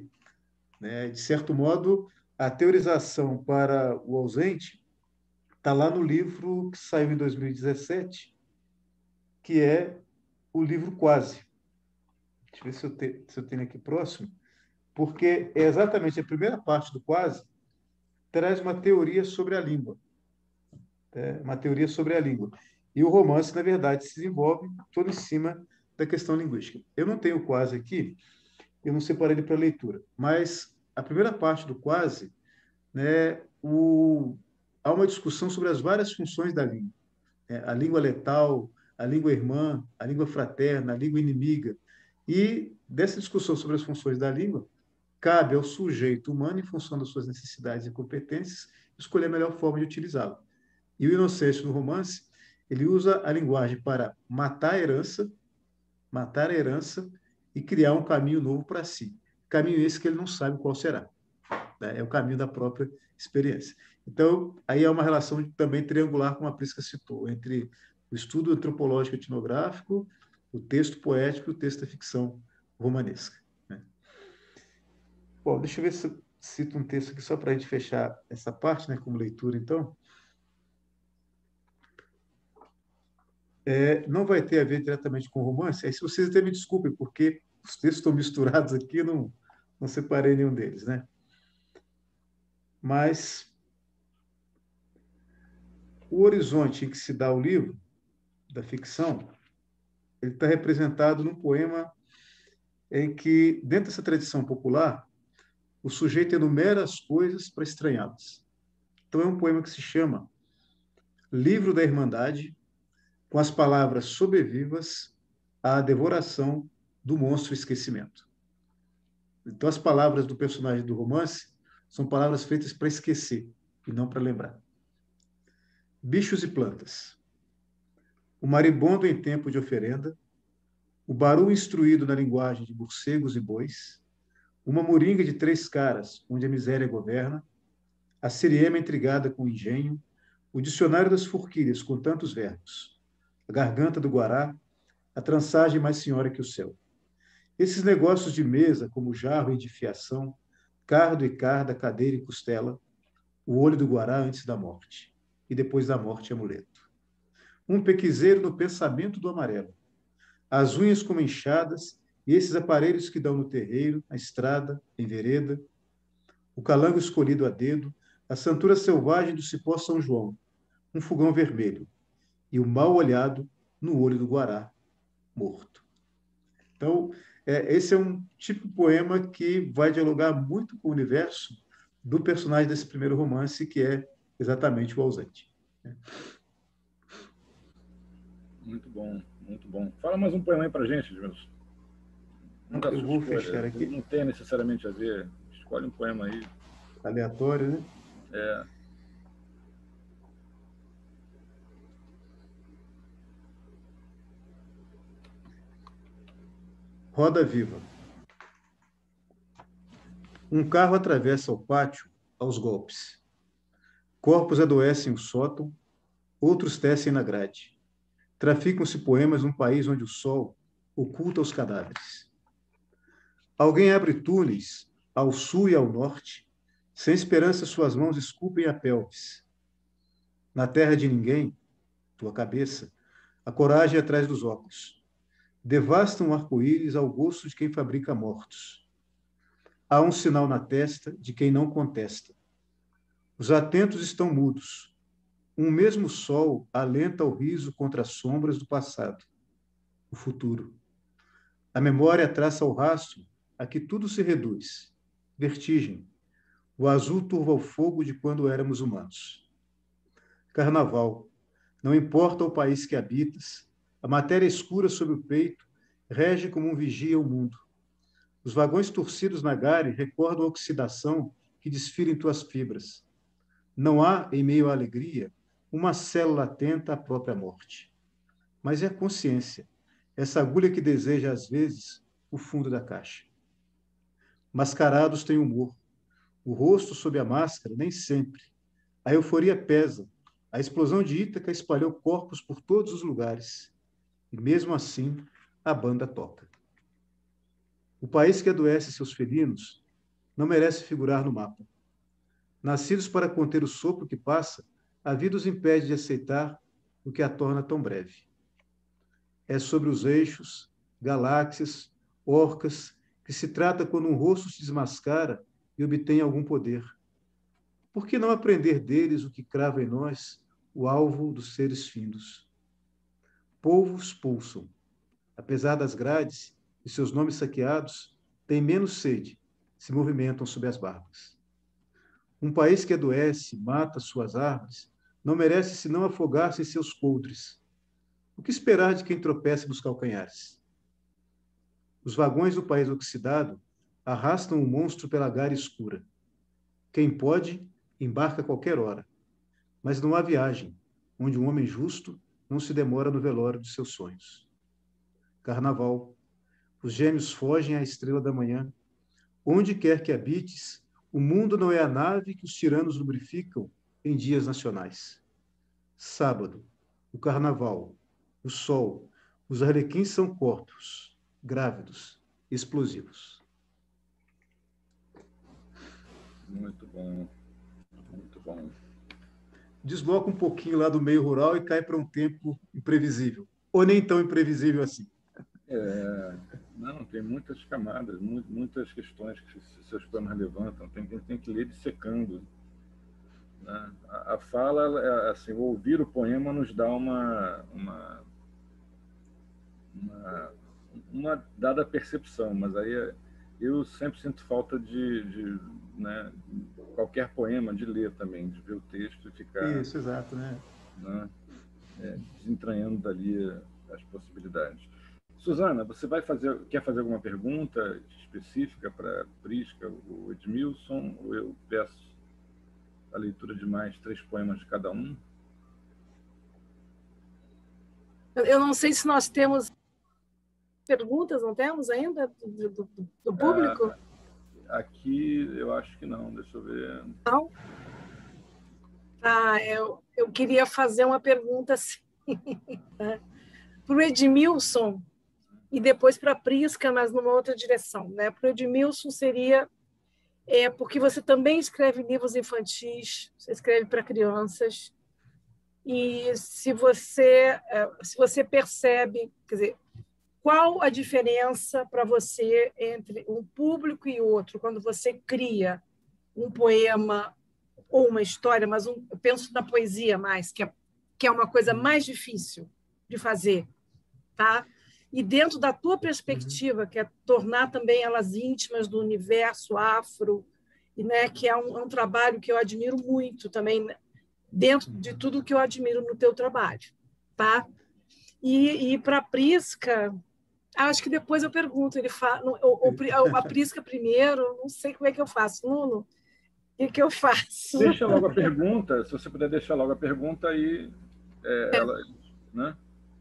Né? De certo modo, a teorização para O Ausente está lá no livro que saiu em dois mil e dezessete, que é o livro Quase. Deixa eu ver se eu, te, se eu tenho aqui próximo, porque é exatamente a primeira parte do Quase traz uma teoria sobre a língua. É, uma teoria sobre a língua. E o romance, na verdade, se desenvolve todo em cima da questão linguística. Eu não tenho o Quase aqui, eu não separei ele para leitura, mas a primeira parte do Quase, né, o, há uma discussão sobre as várias funções da língua. É, a língua letal, a língua irmã, a língua fraterna, a língua inimiga. E dessa discussão sobre as funções da língua, cabe ao sujeito humano, em função das suas necessidades e competências, escolher a melhor forma de utilizá-la. E o Inocêncio, no romance, ele usa a linguagem para matar a herança, matar a herança e criar um caminho novo para si. Caminho esse que ele não sabe qual será. Né? É o caminho da própria experiência. Então, aí é uma relação também triangular, como a Prisca citou, entre o estudo antropológico etnográfico, o texto poético e o texto da ficção romanesca. Né? Bom, deixa eu ver se eu cito um texto aqui só para a gente fechar essa parte, né, como leitura, então. É, não vai ter a ver diretamente com romance, aí se vocês até me desculpem, porque os textos estão misturados aqui, não, não separei nenhum deles, né? Mas o horizonte em que se dá o livro, da ficção, ele está representado num poema em que, dentro dessa tradição popular, o sujeito enumera as coisas para estranhá-las. Então, é um poema que se chama Livro da Irmandade, com as palavras sobrevivas à devoração do monstro esquecimento. Então, as palavras do personagem do romance são palavras feitas para esquecer e não para lembrar. Bichos e plantas. O maribondo em tempo de oferenda, o baru instruído na linguagem de morcegos e bois, uma moringa de três caras, onde a miséria governa, a siriema intrigada com engenho, o dicionário das forquilhas com tantos verbos, a garganta do guará, a trançagem mais senhora que o céu. Esses negócios de mesa, como jarro e de fiação, cardo e carda, cadeira e costela, o olho do guará antes da morte, e depois da morte amuleto. Um pequiseiro no pensamento do amarelo, as unhas como enxadas e esses aparelhos que dão no terreiro, na estrada, em vereda, o calango escolhido a dedo, a santura selvagem do cipó São João, um fogão vermelho, e o mal olhado no olho do guará, morto. Então, é, esse é um tipo de poema que vai dialogar muito com o universo do personagem desse primeiro romance, que é exatamente o ausente. Muito bom, muito bom. Fala mais um poema aí para a gente, Edmilson. Não, eu vou escolha. fechar aqui. Não tem necessariamente a ver. Escolhe um poema aí. Aleatório, né? É. Roda Viva. Um carro atravessa o pátio aos golpes. Corpos adoecem o sótão, outros tecem na grade. Traficam-se poemas num país onde o sol oculta os cadáveres. Alguém abre túneis ao sul e ao norte, sem esperança suas mãos esculpem a pelvis. Na terra de ninguém, tua cabeça, a coragem atrás dos óculos. Devastam um arco-íris ao gosto de quem fabrica mortos. Há um sinal na testa de quem não contesta. Os atentos estão mudos. Um mesmo sol alenta o riso contra as sombras do passado, o futuro. A memória traça o rastro a que tudo se reduz. Vertigem. O azul turva o fogo de quando éramos humanos. Carnaval. Não importa o país que habitas, a matéria escura sob o peito rege como um vigia o mundo. Os vagões torcidos na gare recordam a oxidação que desfila em tuas fibras. Não há, em meio à alegria, uma célula atenta à própria morte. Mas é a consciência, essa agulha que deseja, às vezes, o fundo da caixa. Mascarados têm humor. O rosto sob a máscara, nem sempre. A euforia pesa. A explosão de Ítaca espalhou corpos por todos os lugares. E, mesmo assim, a banda toca. O país que adoece seus felinos não merece figurar no mapa. Nascidos para conter o sopro que passa, a vida os impede de aceitar o que a torna tão breve. É sobre os eixos, galáxias, orcas, que se trata quando um rosto se desmascara e obtém algum poder. Por que não aprender deles o que crava em nós o alvo dos seres findos? Povos pulsam. Apesar das grades e seus nomes saqueados, têm menos sede, se movimentam sob as barbas. Um país que adoece, mata suas árvores, não merece senão afogar-se em seus coldres. O que esperar de quem tropeça nos calcanhares? Os vagões do país oxidado arrastam o monstro pela gare escura. Quem pode, embarca a qualquer hora. Mas não há viagem, onde um homem justo não se demora no velório de seus sonhos. Carnaval. Os gêmeos fogem à estrela da manhã. Onde quer que habites, o mundo não é a nave que os tiranos lubrificam em dias nacionais. Sábado. O carnaval. O sol. Os arlequins são corpos, grávidos, explosivos. Muito bom. Muito bom. Desloca um pouquinho lá do meio rural e cai para um tempo imprevisível. Ou nem tão imprevisível assim. É, não, tem muitas camadas, muitas questões que seus poemas levantam. Tem, tem que ler dissecando. Né? A, a fala, assim, ouvir o poema nos dá uma, uma, uma, uma dada percepção, mas aí eu sempre sinto falta de, de né, qualquer poema, de ler também, de ver o texto e ficar... Isso, exato, né? né, é, desentranhando dali as possibilidades. Suzana, você vai fazer, quer fazer alguma pergunta específica para Prisca ou Edmilson, ou eu peço a leitura de mais três poemas de cada um? Eu não sei se nós temos perguntas, não temos ainda, do, do, do público? Ah, aqui eu acho que não, deixa eu ver. Não? Tá, eu, eu queria fazer uma pergunta assim, né? Para o Edmilson, e depois para a Prisca, mas numa outra direção. Né? Para o Edmilson seria, é, porque você também escreve livros infantis, você escreve para crianças, e se você, se você percebe, quer dizer, qual a diferença para você entre um público e outro, quando você cria um poema ou uma história, mas um, eu penso na poesia mais, que é, que é uma coisa mais difícil de fazer, tá? e dentro da tua perspectiva, que é tornar também elas íntimas do universo afro, e, né, que é um, é um trabalho que eu admiro muito também, dentro de tudo que eu admiro no teu trabalho. Tá? E, e para a Prisca, acho que depois eu pergunto, ele fala, a Prisca primeiro, não sei como é que eu faço, Nuno, o que, que eu faço? Deixa logo a pergunta, se você puder deixar logo a pergunta aí, é, é. ela, né?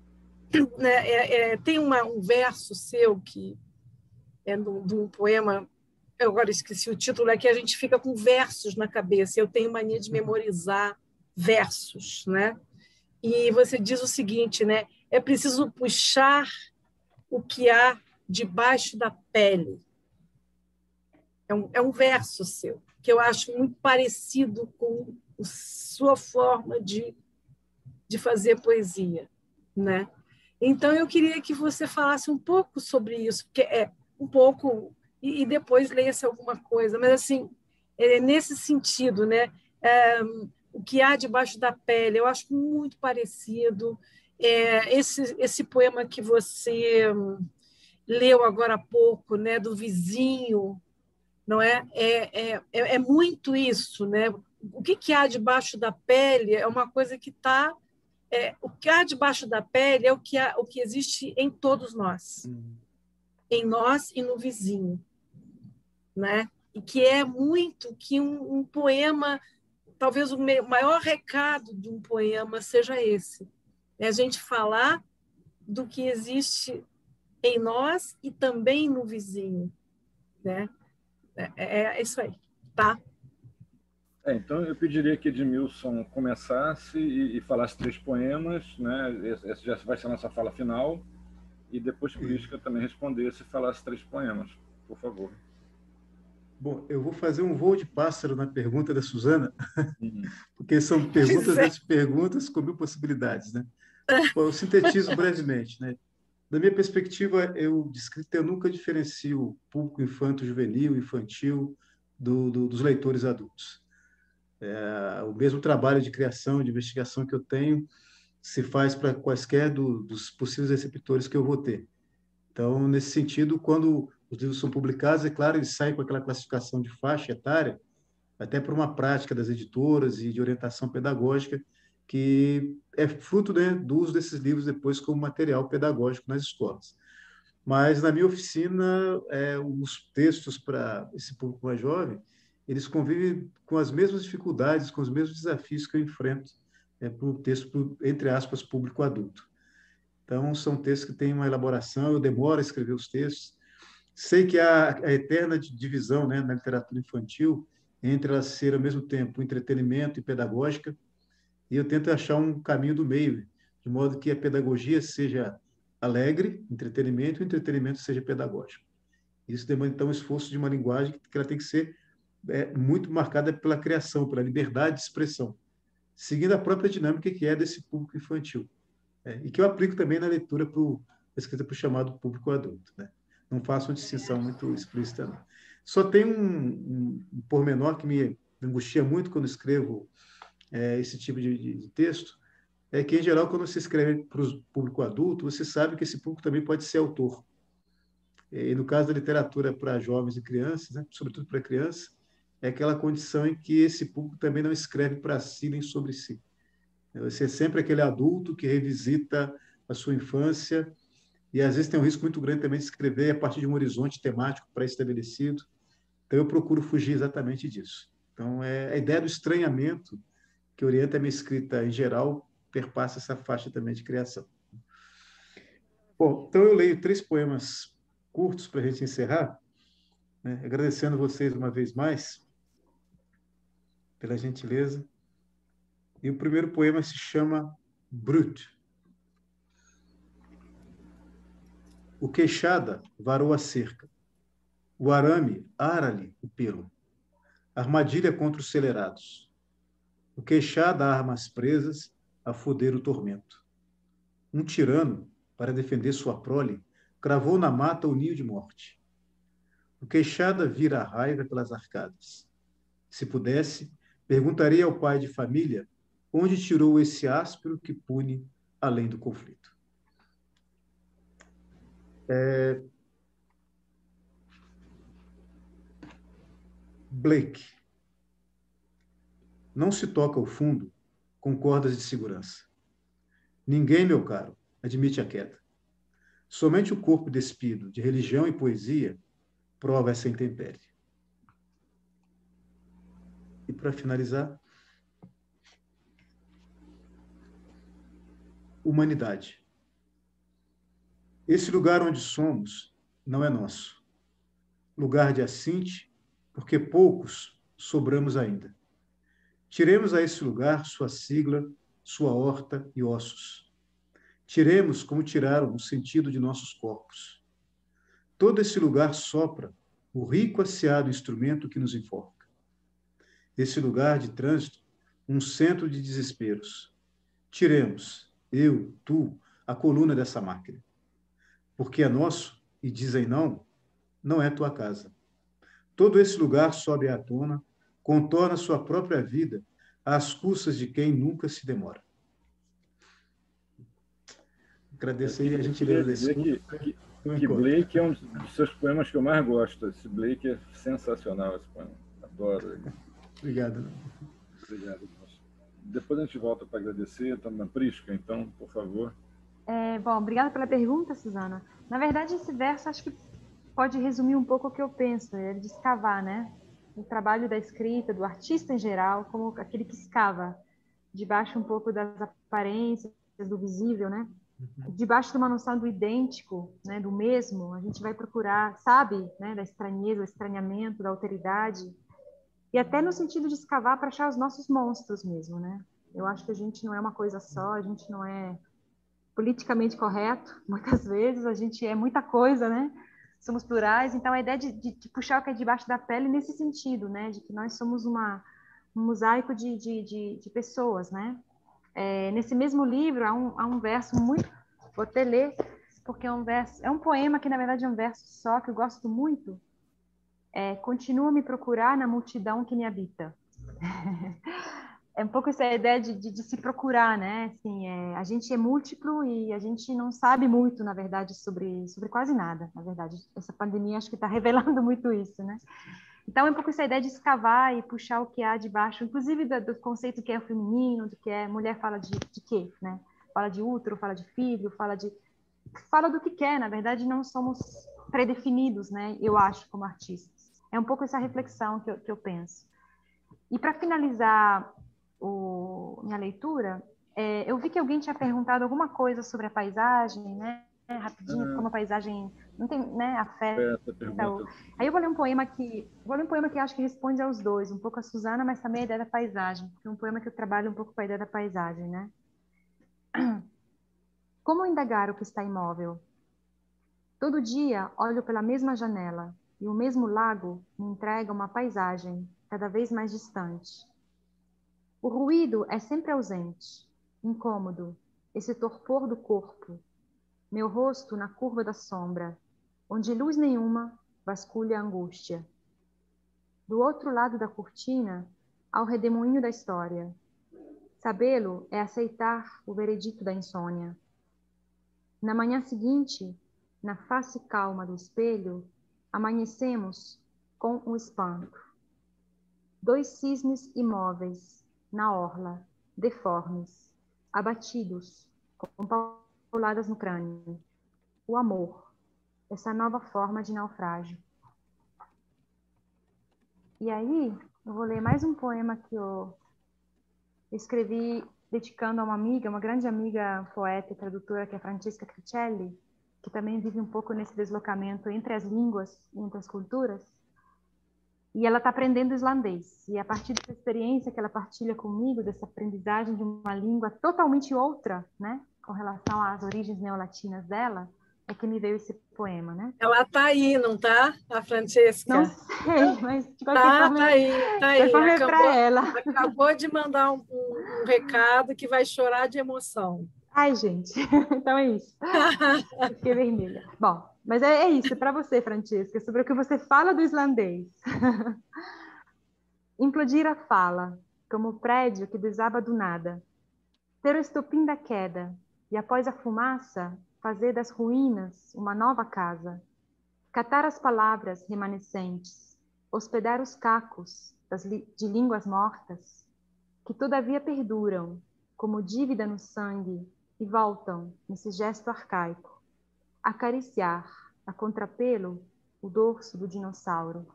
É, é, tem uma, um verso seu que é de um poema, eu agora esqueci o título, é que a gente fica com versos na cabeça, eu tenho mania de memorizar versos, né? E você diz o seguinte, né? É preciso puxar o que há debaixo da pele. É um, é um verso seu, que eu acho muito parecido com a sua forma de, de fazer poesia, né? Então, eu queria que você falasse um pouco sobre isso, porque é um pouco, e, e depois leia-se alguma coisa, mas, assim, é nesse sentido, né? É, o que há debaixo da pele, eu acho muito parecido. É, esse, esse poema que você leu agora há pouco, né, do vizinho, não é? É, é, é muito isso, né? O que, que há debaixo da pele é uma coisa que está... É, o que há debaixo da pele é o que, há, o que existe em todos nós, uhum. Em nós e no vizinho, né? E que é muito que um, um poema, talvez o maior recado de um poema seja esse, é a gente falar do que existe em nós e também no vizinho, né? É, é, é isso aí, tá? É, então, eu pediria que Edmilson começasse e, e falasse três poemas, né? Essa já vai ser a nossa fala final, e depois Prisca também respondesse e falasse três poemas, por favor. Bom, eu vou fazer um voo de pássaro na pergunta da Suzana, uhum. Porque são perguntas das perguntas com mil possibilidades, né? Bom, eu sintetizo brevemente, né? Da minha perspectiva, eu, de escrita, eu nunca diferencio o público infanto-juvenil, infantil, do, do, dos leitores adultos. É, o mesmo trabalho de criação, de investigação que eu tenho, se faz para quaisquer do, dos possíveis receptores que eu vou ter. Então, nesse sentido, quando os livros são publicados, é claro, eles saem com aquela classificação de faixa etária, até por uma prática das editoras e de orientação pedagógica, que é fruto, né, do uso desses livros depois como material pedagógico nas escolas. Mas, na minha oficina, é, os textos para esse público mais jovem, eles convivem com as mesmas dificuldades, com os mesmos desafios que eu enfrento é, para o texto, pro, entre aspas, público adulto. Então, são textos que têm uma elaboração, eu demoro a escrever os textos. Sei que há a eterna divisão, né, na literatura infantil entre ela ser, ao mesmo tempo, entretenimento e pedagógica, e eu tento achar um caminho do meio, de modo que a pedagogia seja alegre, entretenimento, e o entretenimento seja pedagógico. Isso demanda, então, um esforço de uma linguagem que ela tem que ser é, muito marcada pela criação, pela liberdade de expressão, seguindo a própria dinâmica que é desse público infantil. É, e que eu aplico também na leitura para a escrita para o chamado público adulto, né? Não faço uma distinção muito explícita, não. Só tem um, um, um pormenor que me angustia muito quando escrevo é, esse tipo de, de, de texto, é que, em geral, quando você escreve para o público adulto, você sabe que esse público também pode ser autor. E, no caso da literatura para jovens e crianças, né, sobretudo para crianças, é aquela condição em que esse público também não escreve para si nem sobre si. Você é sempre aquele adulto que revisita a sua infância e, às vezes, tem um risco muito grande também de escrever a partir de um horizonte temático pré-estabelecido. Então, eu procuro fugir exatamente disso. Então, é a ideia do estranhamento que orienta a minha escrita, em geral, perpassa essa faixa também de criação. Bom, então eu leio três poemas curtos para a gente encerrar, né? Agradecendo vocês uma vez mais pela gentileza. E o primeiro poema se chama Brut. O queixada varou a cerca. O arame ara-lhe o pelo. Armadilha contra os celerados. O queixada arma as presas a foder o tormento. Um tirano, para defender sua prole, cravou na mata o ninho de morte. O queixada vira a raiva pelas arcadas. Se pudesse, perguntaria ao pai de família onde tirou esse áspero que pune além do conflito. É... Blake. Não se toca o fundo com cordas de segurança. Ninguém, meu caro, admite a queda. Somente o corpo despido de religião e poesia prova essa intempérie. E, para finalizar, humanidade. Esse lugar onde somos não é nosso. Lugar de assinte, porque poucos sobramos ainda. Tiremos a esse lugar sua sigla, sua horta e ossos. Tiremos como tiraram o sentido de nossos corpos. Todo esse lugar sopra o rico asseado instrumento que nos enforca. Esse lugar de trânsito, um centro de desesperos. Tiremos, eu, tu, a coluna dessa máquina. Porque é nosso, e dizem não, não é tua casa. Todo esse lugar sobe à tona, contorna sua própria vida às custas de quem nunca se demora. Agradeço aí a gentileza da escuta. Que, que Blake é um dos seus poemas que eu mais gosto. Esse Blake é sensacional, esse poema. Adoro ele. Obrigado. Obrigado. Depois a gente volta para agradecer. Estamos na Prisca, então, por favor. É, bom, obrigada pela pergunta, Suzana. Na verdade, esse verso acho que pode resumir um pouco o que eu penso, é de escavar, né? O trabalho da escrita, do artista em geral, como aquele que escava debaixo um pouco das aparências, do visível, né? Debaixo de uma noção do idêntico, né? Do mesmo, a gente vai procurar, sabe, né? Da estranheza, do estranhamento, da alteridade, e até no sentido de escavar para achar os nossos monstros mesmo, né? Eu acho que a gente não é uma coisa só, a gente não é politicamente correto, muitas vezes, a gente é muita coisa, né? Somos plurais, então a ideia de, de, de puxar o que é debaixo da pele nesse sentido, né? De que nós somos uma, um mosaico de, de, de, de pessoas, né? É, nesse mesmo livro há um, há um verso muito... Vou até ler, porque é um verso... É um poema que, na verdade, é um verso só, que eu gosto muito. É, continua a me procurar na multidão que me habita. É um pouco essa ideia de, de, de se procurar, né? Assim, é, a gente é múltiplo e a gente não sabe muito, na verdade, sobre, sobre quase nada, na verdade. Essa pandemia acho que está revelando muito isso, né? Então, é um pouco essa ideia de escavar e puxar o que há de baixo, inclusive do, do conceito que é o feminino, do que é... Mulher fala de, de quê, né? Fala de útero, fala de filho, fala de... Fala do que quer, na verdade, não somos predefinidos, né? Eu acho, como artistas. É um pouco essa reflexão que eu, que eu penso. E para finalizar o, minha leitura, é, eu vi que alguém tinha perguntado alguma coisa sobre a paisagem, né? Rapidinho, Ah, como a paisagem não tem, né, afeta. pergunta. Aí eu vou ler um poema que, vou ler um poema que acho que responde aos dois, um pouco a Suzana, mas também a ideia da paisagem, porque é um poema que eu trabalho um pouco com a ideia da paisagem, né? Como indagar o que está imóvel? Todo dia olho pela mesma janela e o mesmo lago me entrega uma paisagem cada vez mais distante. O ruído é sempre ausente, incômodo, esse torpor do corpo, meu rosto na curva da sombra, onde luz nenhuma vasculha a angústia. Do outro lado da cortina, há o redemoinho da história. Sabê-lo é aceitar o veredito da insônia. Na manhã seguinte, na face calma do espelho, amanhecemos com o espanto. Dois cisnes imóveis, na orla, deformes, abatidos, com pauladas no crânio. O amor, essa nova forma de naufrágio. E aí, eu vou ler mais um poema que eu escrevi dedicando a uma amiga, uma grande amiga poeta e tradutora, que é Francesca Cricelli, que também vive um pouco nesse deslocamento entre as línguas e entre as culturas. E ela está aprendendo islandês. E a partir dessa experiência que ela partilha comigo, dessa aprendizagem de uma língua totalmente outra, né, com relação às origens neolatinas dela, é que me veio esse poema, né? Ela está aí, não está, a Francesca? Não sei, mas de qualquer Tá, forma, tá aí, tá aí. é Acabou, para ela. acabou de mandar um, um, um recado que vai chorar de emoção. Ai, gente, então é isso. Eu fiquei vermelha. Bom, mas é, é isso, para você, Francesca, sobre o que você fala do islandês. Implodir a fala, como o prédio que desaba do nada. Ter o estopim da queda, e após a fumaça, fazer das ruínas uma nova casa, catar as palavras remanescentes, hospedar os cacos das li- de línguas mortas, que todavia perduram, como dívida no sangue, e voltam, nesse gesto arcaico, acariciar, a contrapelo, o dorso do dinossauro.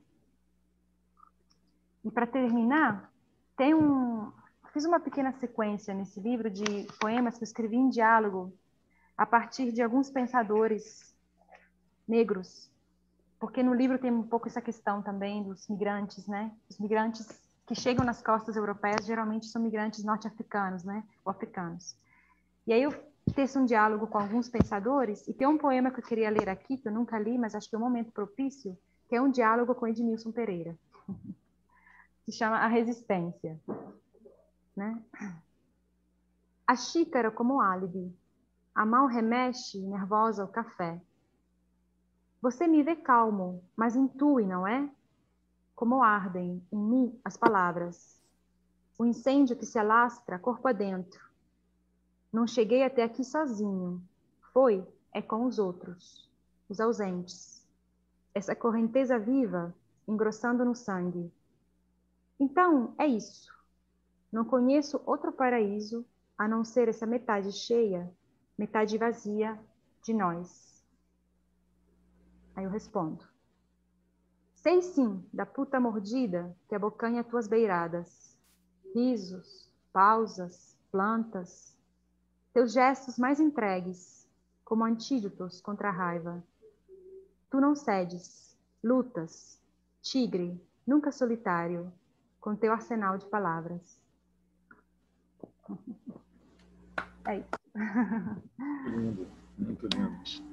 E para terminar, tem um, fiz uma pequena sequência nesse livro de poemas que eu escrevi em diálogo a partir de alguns pensadores negros, porque no livro tem um pouco essa questão também dos migrantes, né? Os migrantes que chegam nas costas europeias geralmente são migrantes norte-africanos, né? Ou africanos. E aí eu fiz um diálogo com alguns pensadores, e tem um poema que eu queria ler aqui, que eu nunca li, mas acho que é um momento propício, que é um diálogo com Edmilson Pereira. Se chama A Resistência. Né? A xícara como álibi, a mão remexe nervosa ao café. Você me vê calmo, mas intui, não é? Como ardem em mim as palavras. O incêndio que se alastra corpo adentro. Não cheguei até aqui sozinho. Foi, é com os outros, os ausentes. Essa correnteza viva, engrossando no sangue. Então, é isso. Não conheço outro paraíso a não ser essa metade cheia, metade vazia de nós. Aí eu respondo. Sei sim da puta mordida que abocanha tuas beiradas. Risos, pausas, plantas. Teus gestos mais entregues, como antídotos contra a raiva. Tu não cedes, lutas, tigre, nunca solitário, com teu arsenal de palavras. É isso. Muito lindo, muito lindo.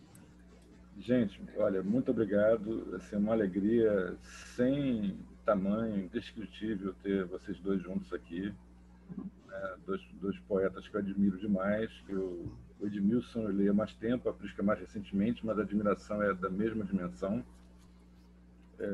Gente, olha, muito obrigado. Assim, uma alegria sem tamanho, indescritível ter vocês dois juntos aqui. É, dois, dois poetas que eu admiro demais. Eu, o Edmilson eu leio há mais tempo, a Prisca mais recentemente, mas a admiração é da mesma dimensão. É,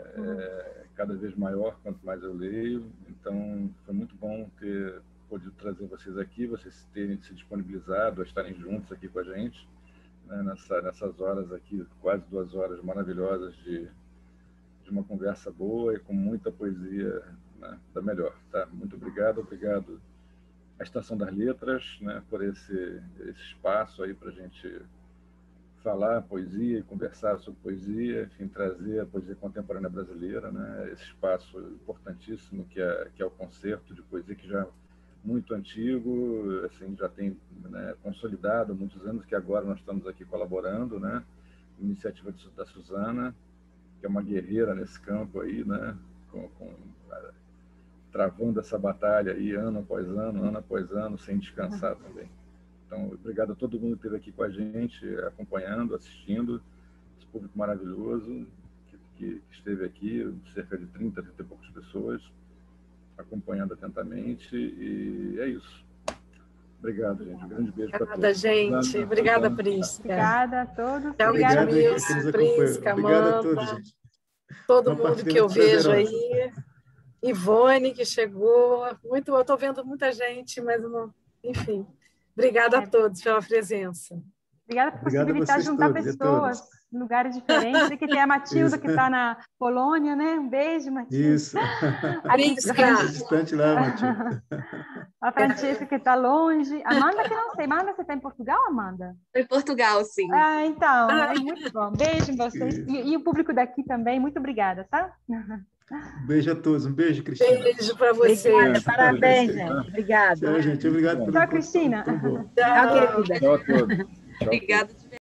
é cada vez maior quanto mais eu leio. Então, foi muito bom ter podido trazer vocês aqui, vocês terem se disponibilizado a estarem juntos aqui com a gente, né, nessa, nessas horas aqui, quase duas horas maravilhosas de, de uma conversa boa e com muita poesia, né, da melhor. Tá? Muito obrigado, obrigado à Estação das Letras, né, por esse, esse espaço aí para a gente falar poesia e conversar sobre poesia, enfim, trazer a poesia contemporânea brasileira, né, esse espaço importantíssimo que é, que é o concerto de poesia, que já é muito antigo, assim, já tem, né, consolidado há muitos anos, que agora nós estamos aqui colaborando, né, iniciativa da Suzana, que é uma guerreira nesse campo aí, né, com, com, travando essa batalha aí ano após ano, ano após ano, sem descansar também. Então, obrigado a todo mundo que esteve aqui com a gente, acompanhando, assistindo, esse público maravilhoso que, que esteve aqui, cerca de trinta, trinta e poucas pessoas, acompanhando atentamente, e é isso. Obrigado, gente. Um grande beijo para todos. Obrigada, gente. Obrigada, Prisca. Obrigada a todos. Tchau, Obrigada, Edmilson, Prisca, Obrigado a Amanda, todos, gente. todo Uma mundo partida que eu vejo prazerosa. aí. Ivone, que chegou. Muito, eu estou vendo muita gente, mas não, enfim. Obrigada a todos pela presença. Obrigada por Obrigado a possibilitar vocês juntar todos, e a pessoas todas. em lugares diferentes. Sei que tem a Matilda, Isso. que está na Polônia, né? Um beijo, Matilda. Isso. A Prisca. Tá distante lá, Matilda. A Francesca, que está longe. Amanda, que não sei. Amanda, você está em Portugal, Amanda? Em Portugal, sim. Ah, então. É muito bom. Beijo em vocês. E, e o público daqui também. Muito obrigada, tá? Um beijo a todos. Um beijo, Cristina. Beijo para vocês. Obrigada, parabéns, gente. Obrigada. Tchau, gente. Obrigado pelo Tchau, Cristina. Tudo bom. Tchau, querida. Tchau a todos. Tchau a todos. Obrigada.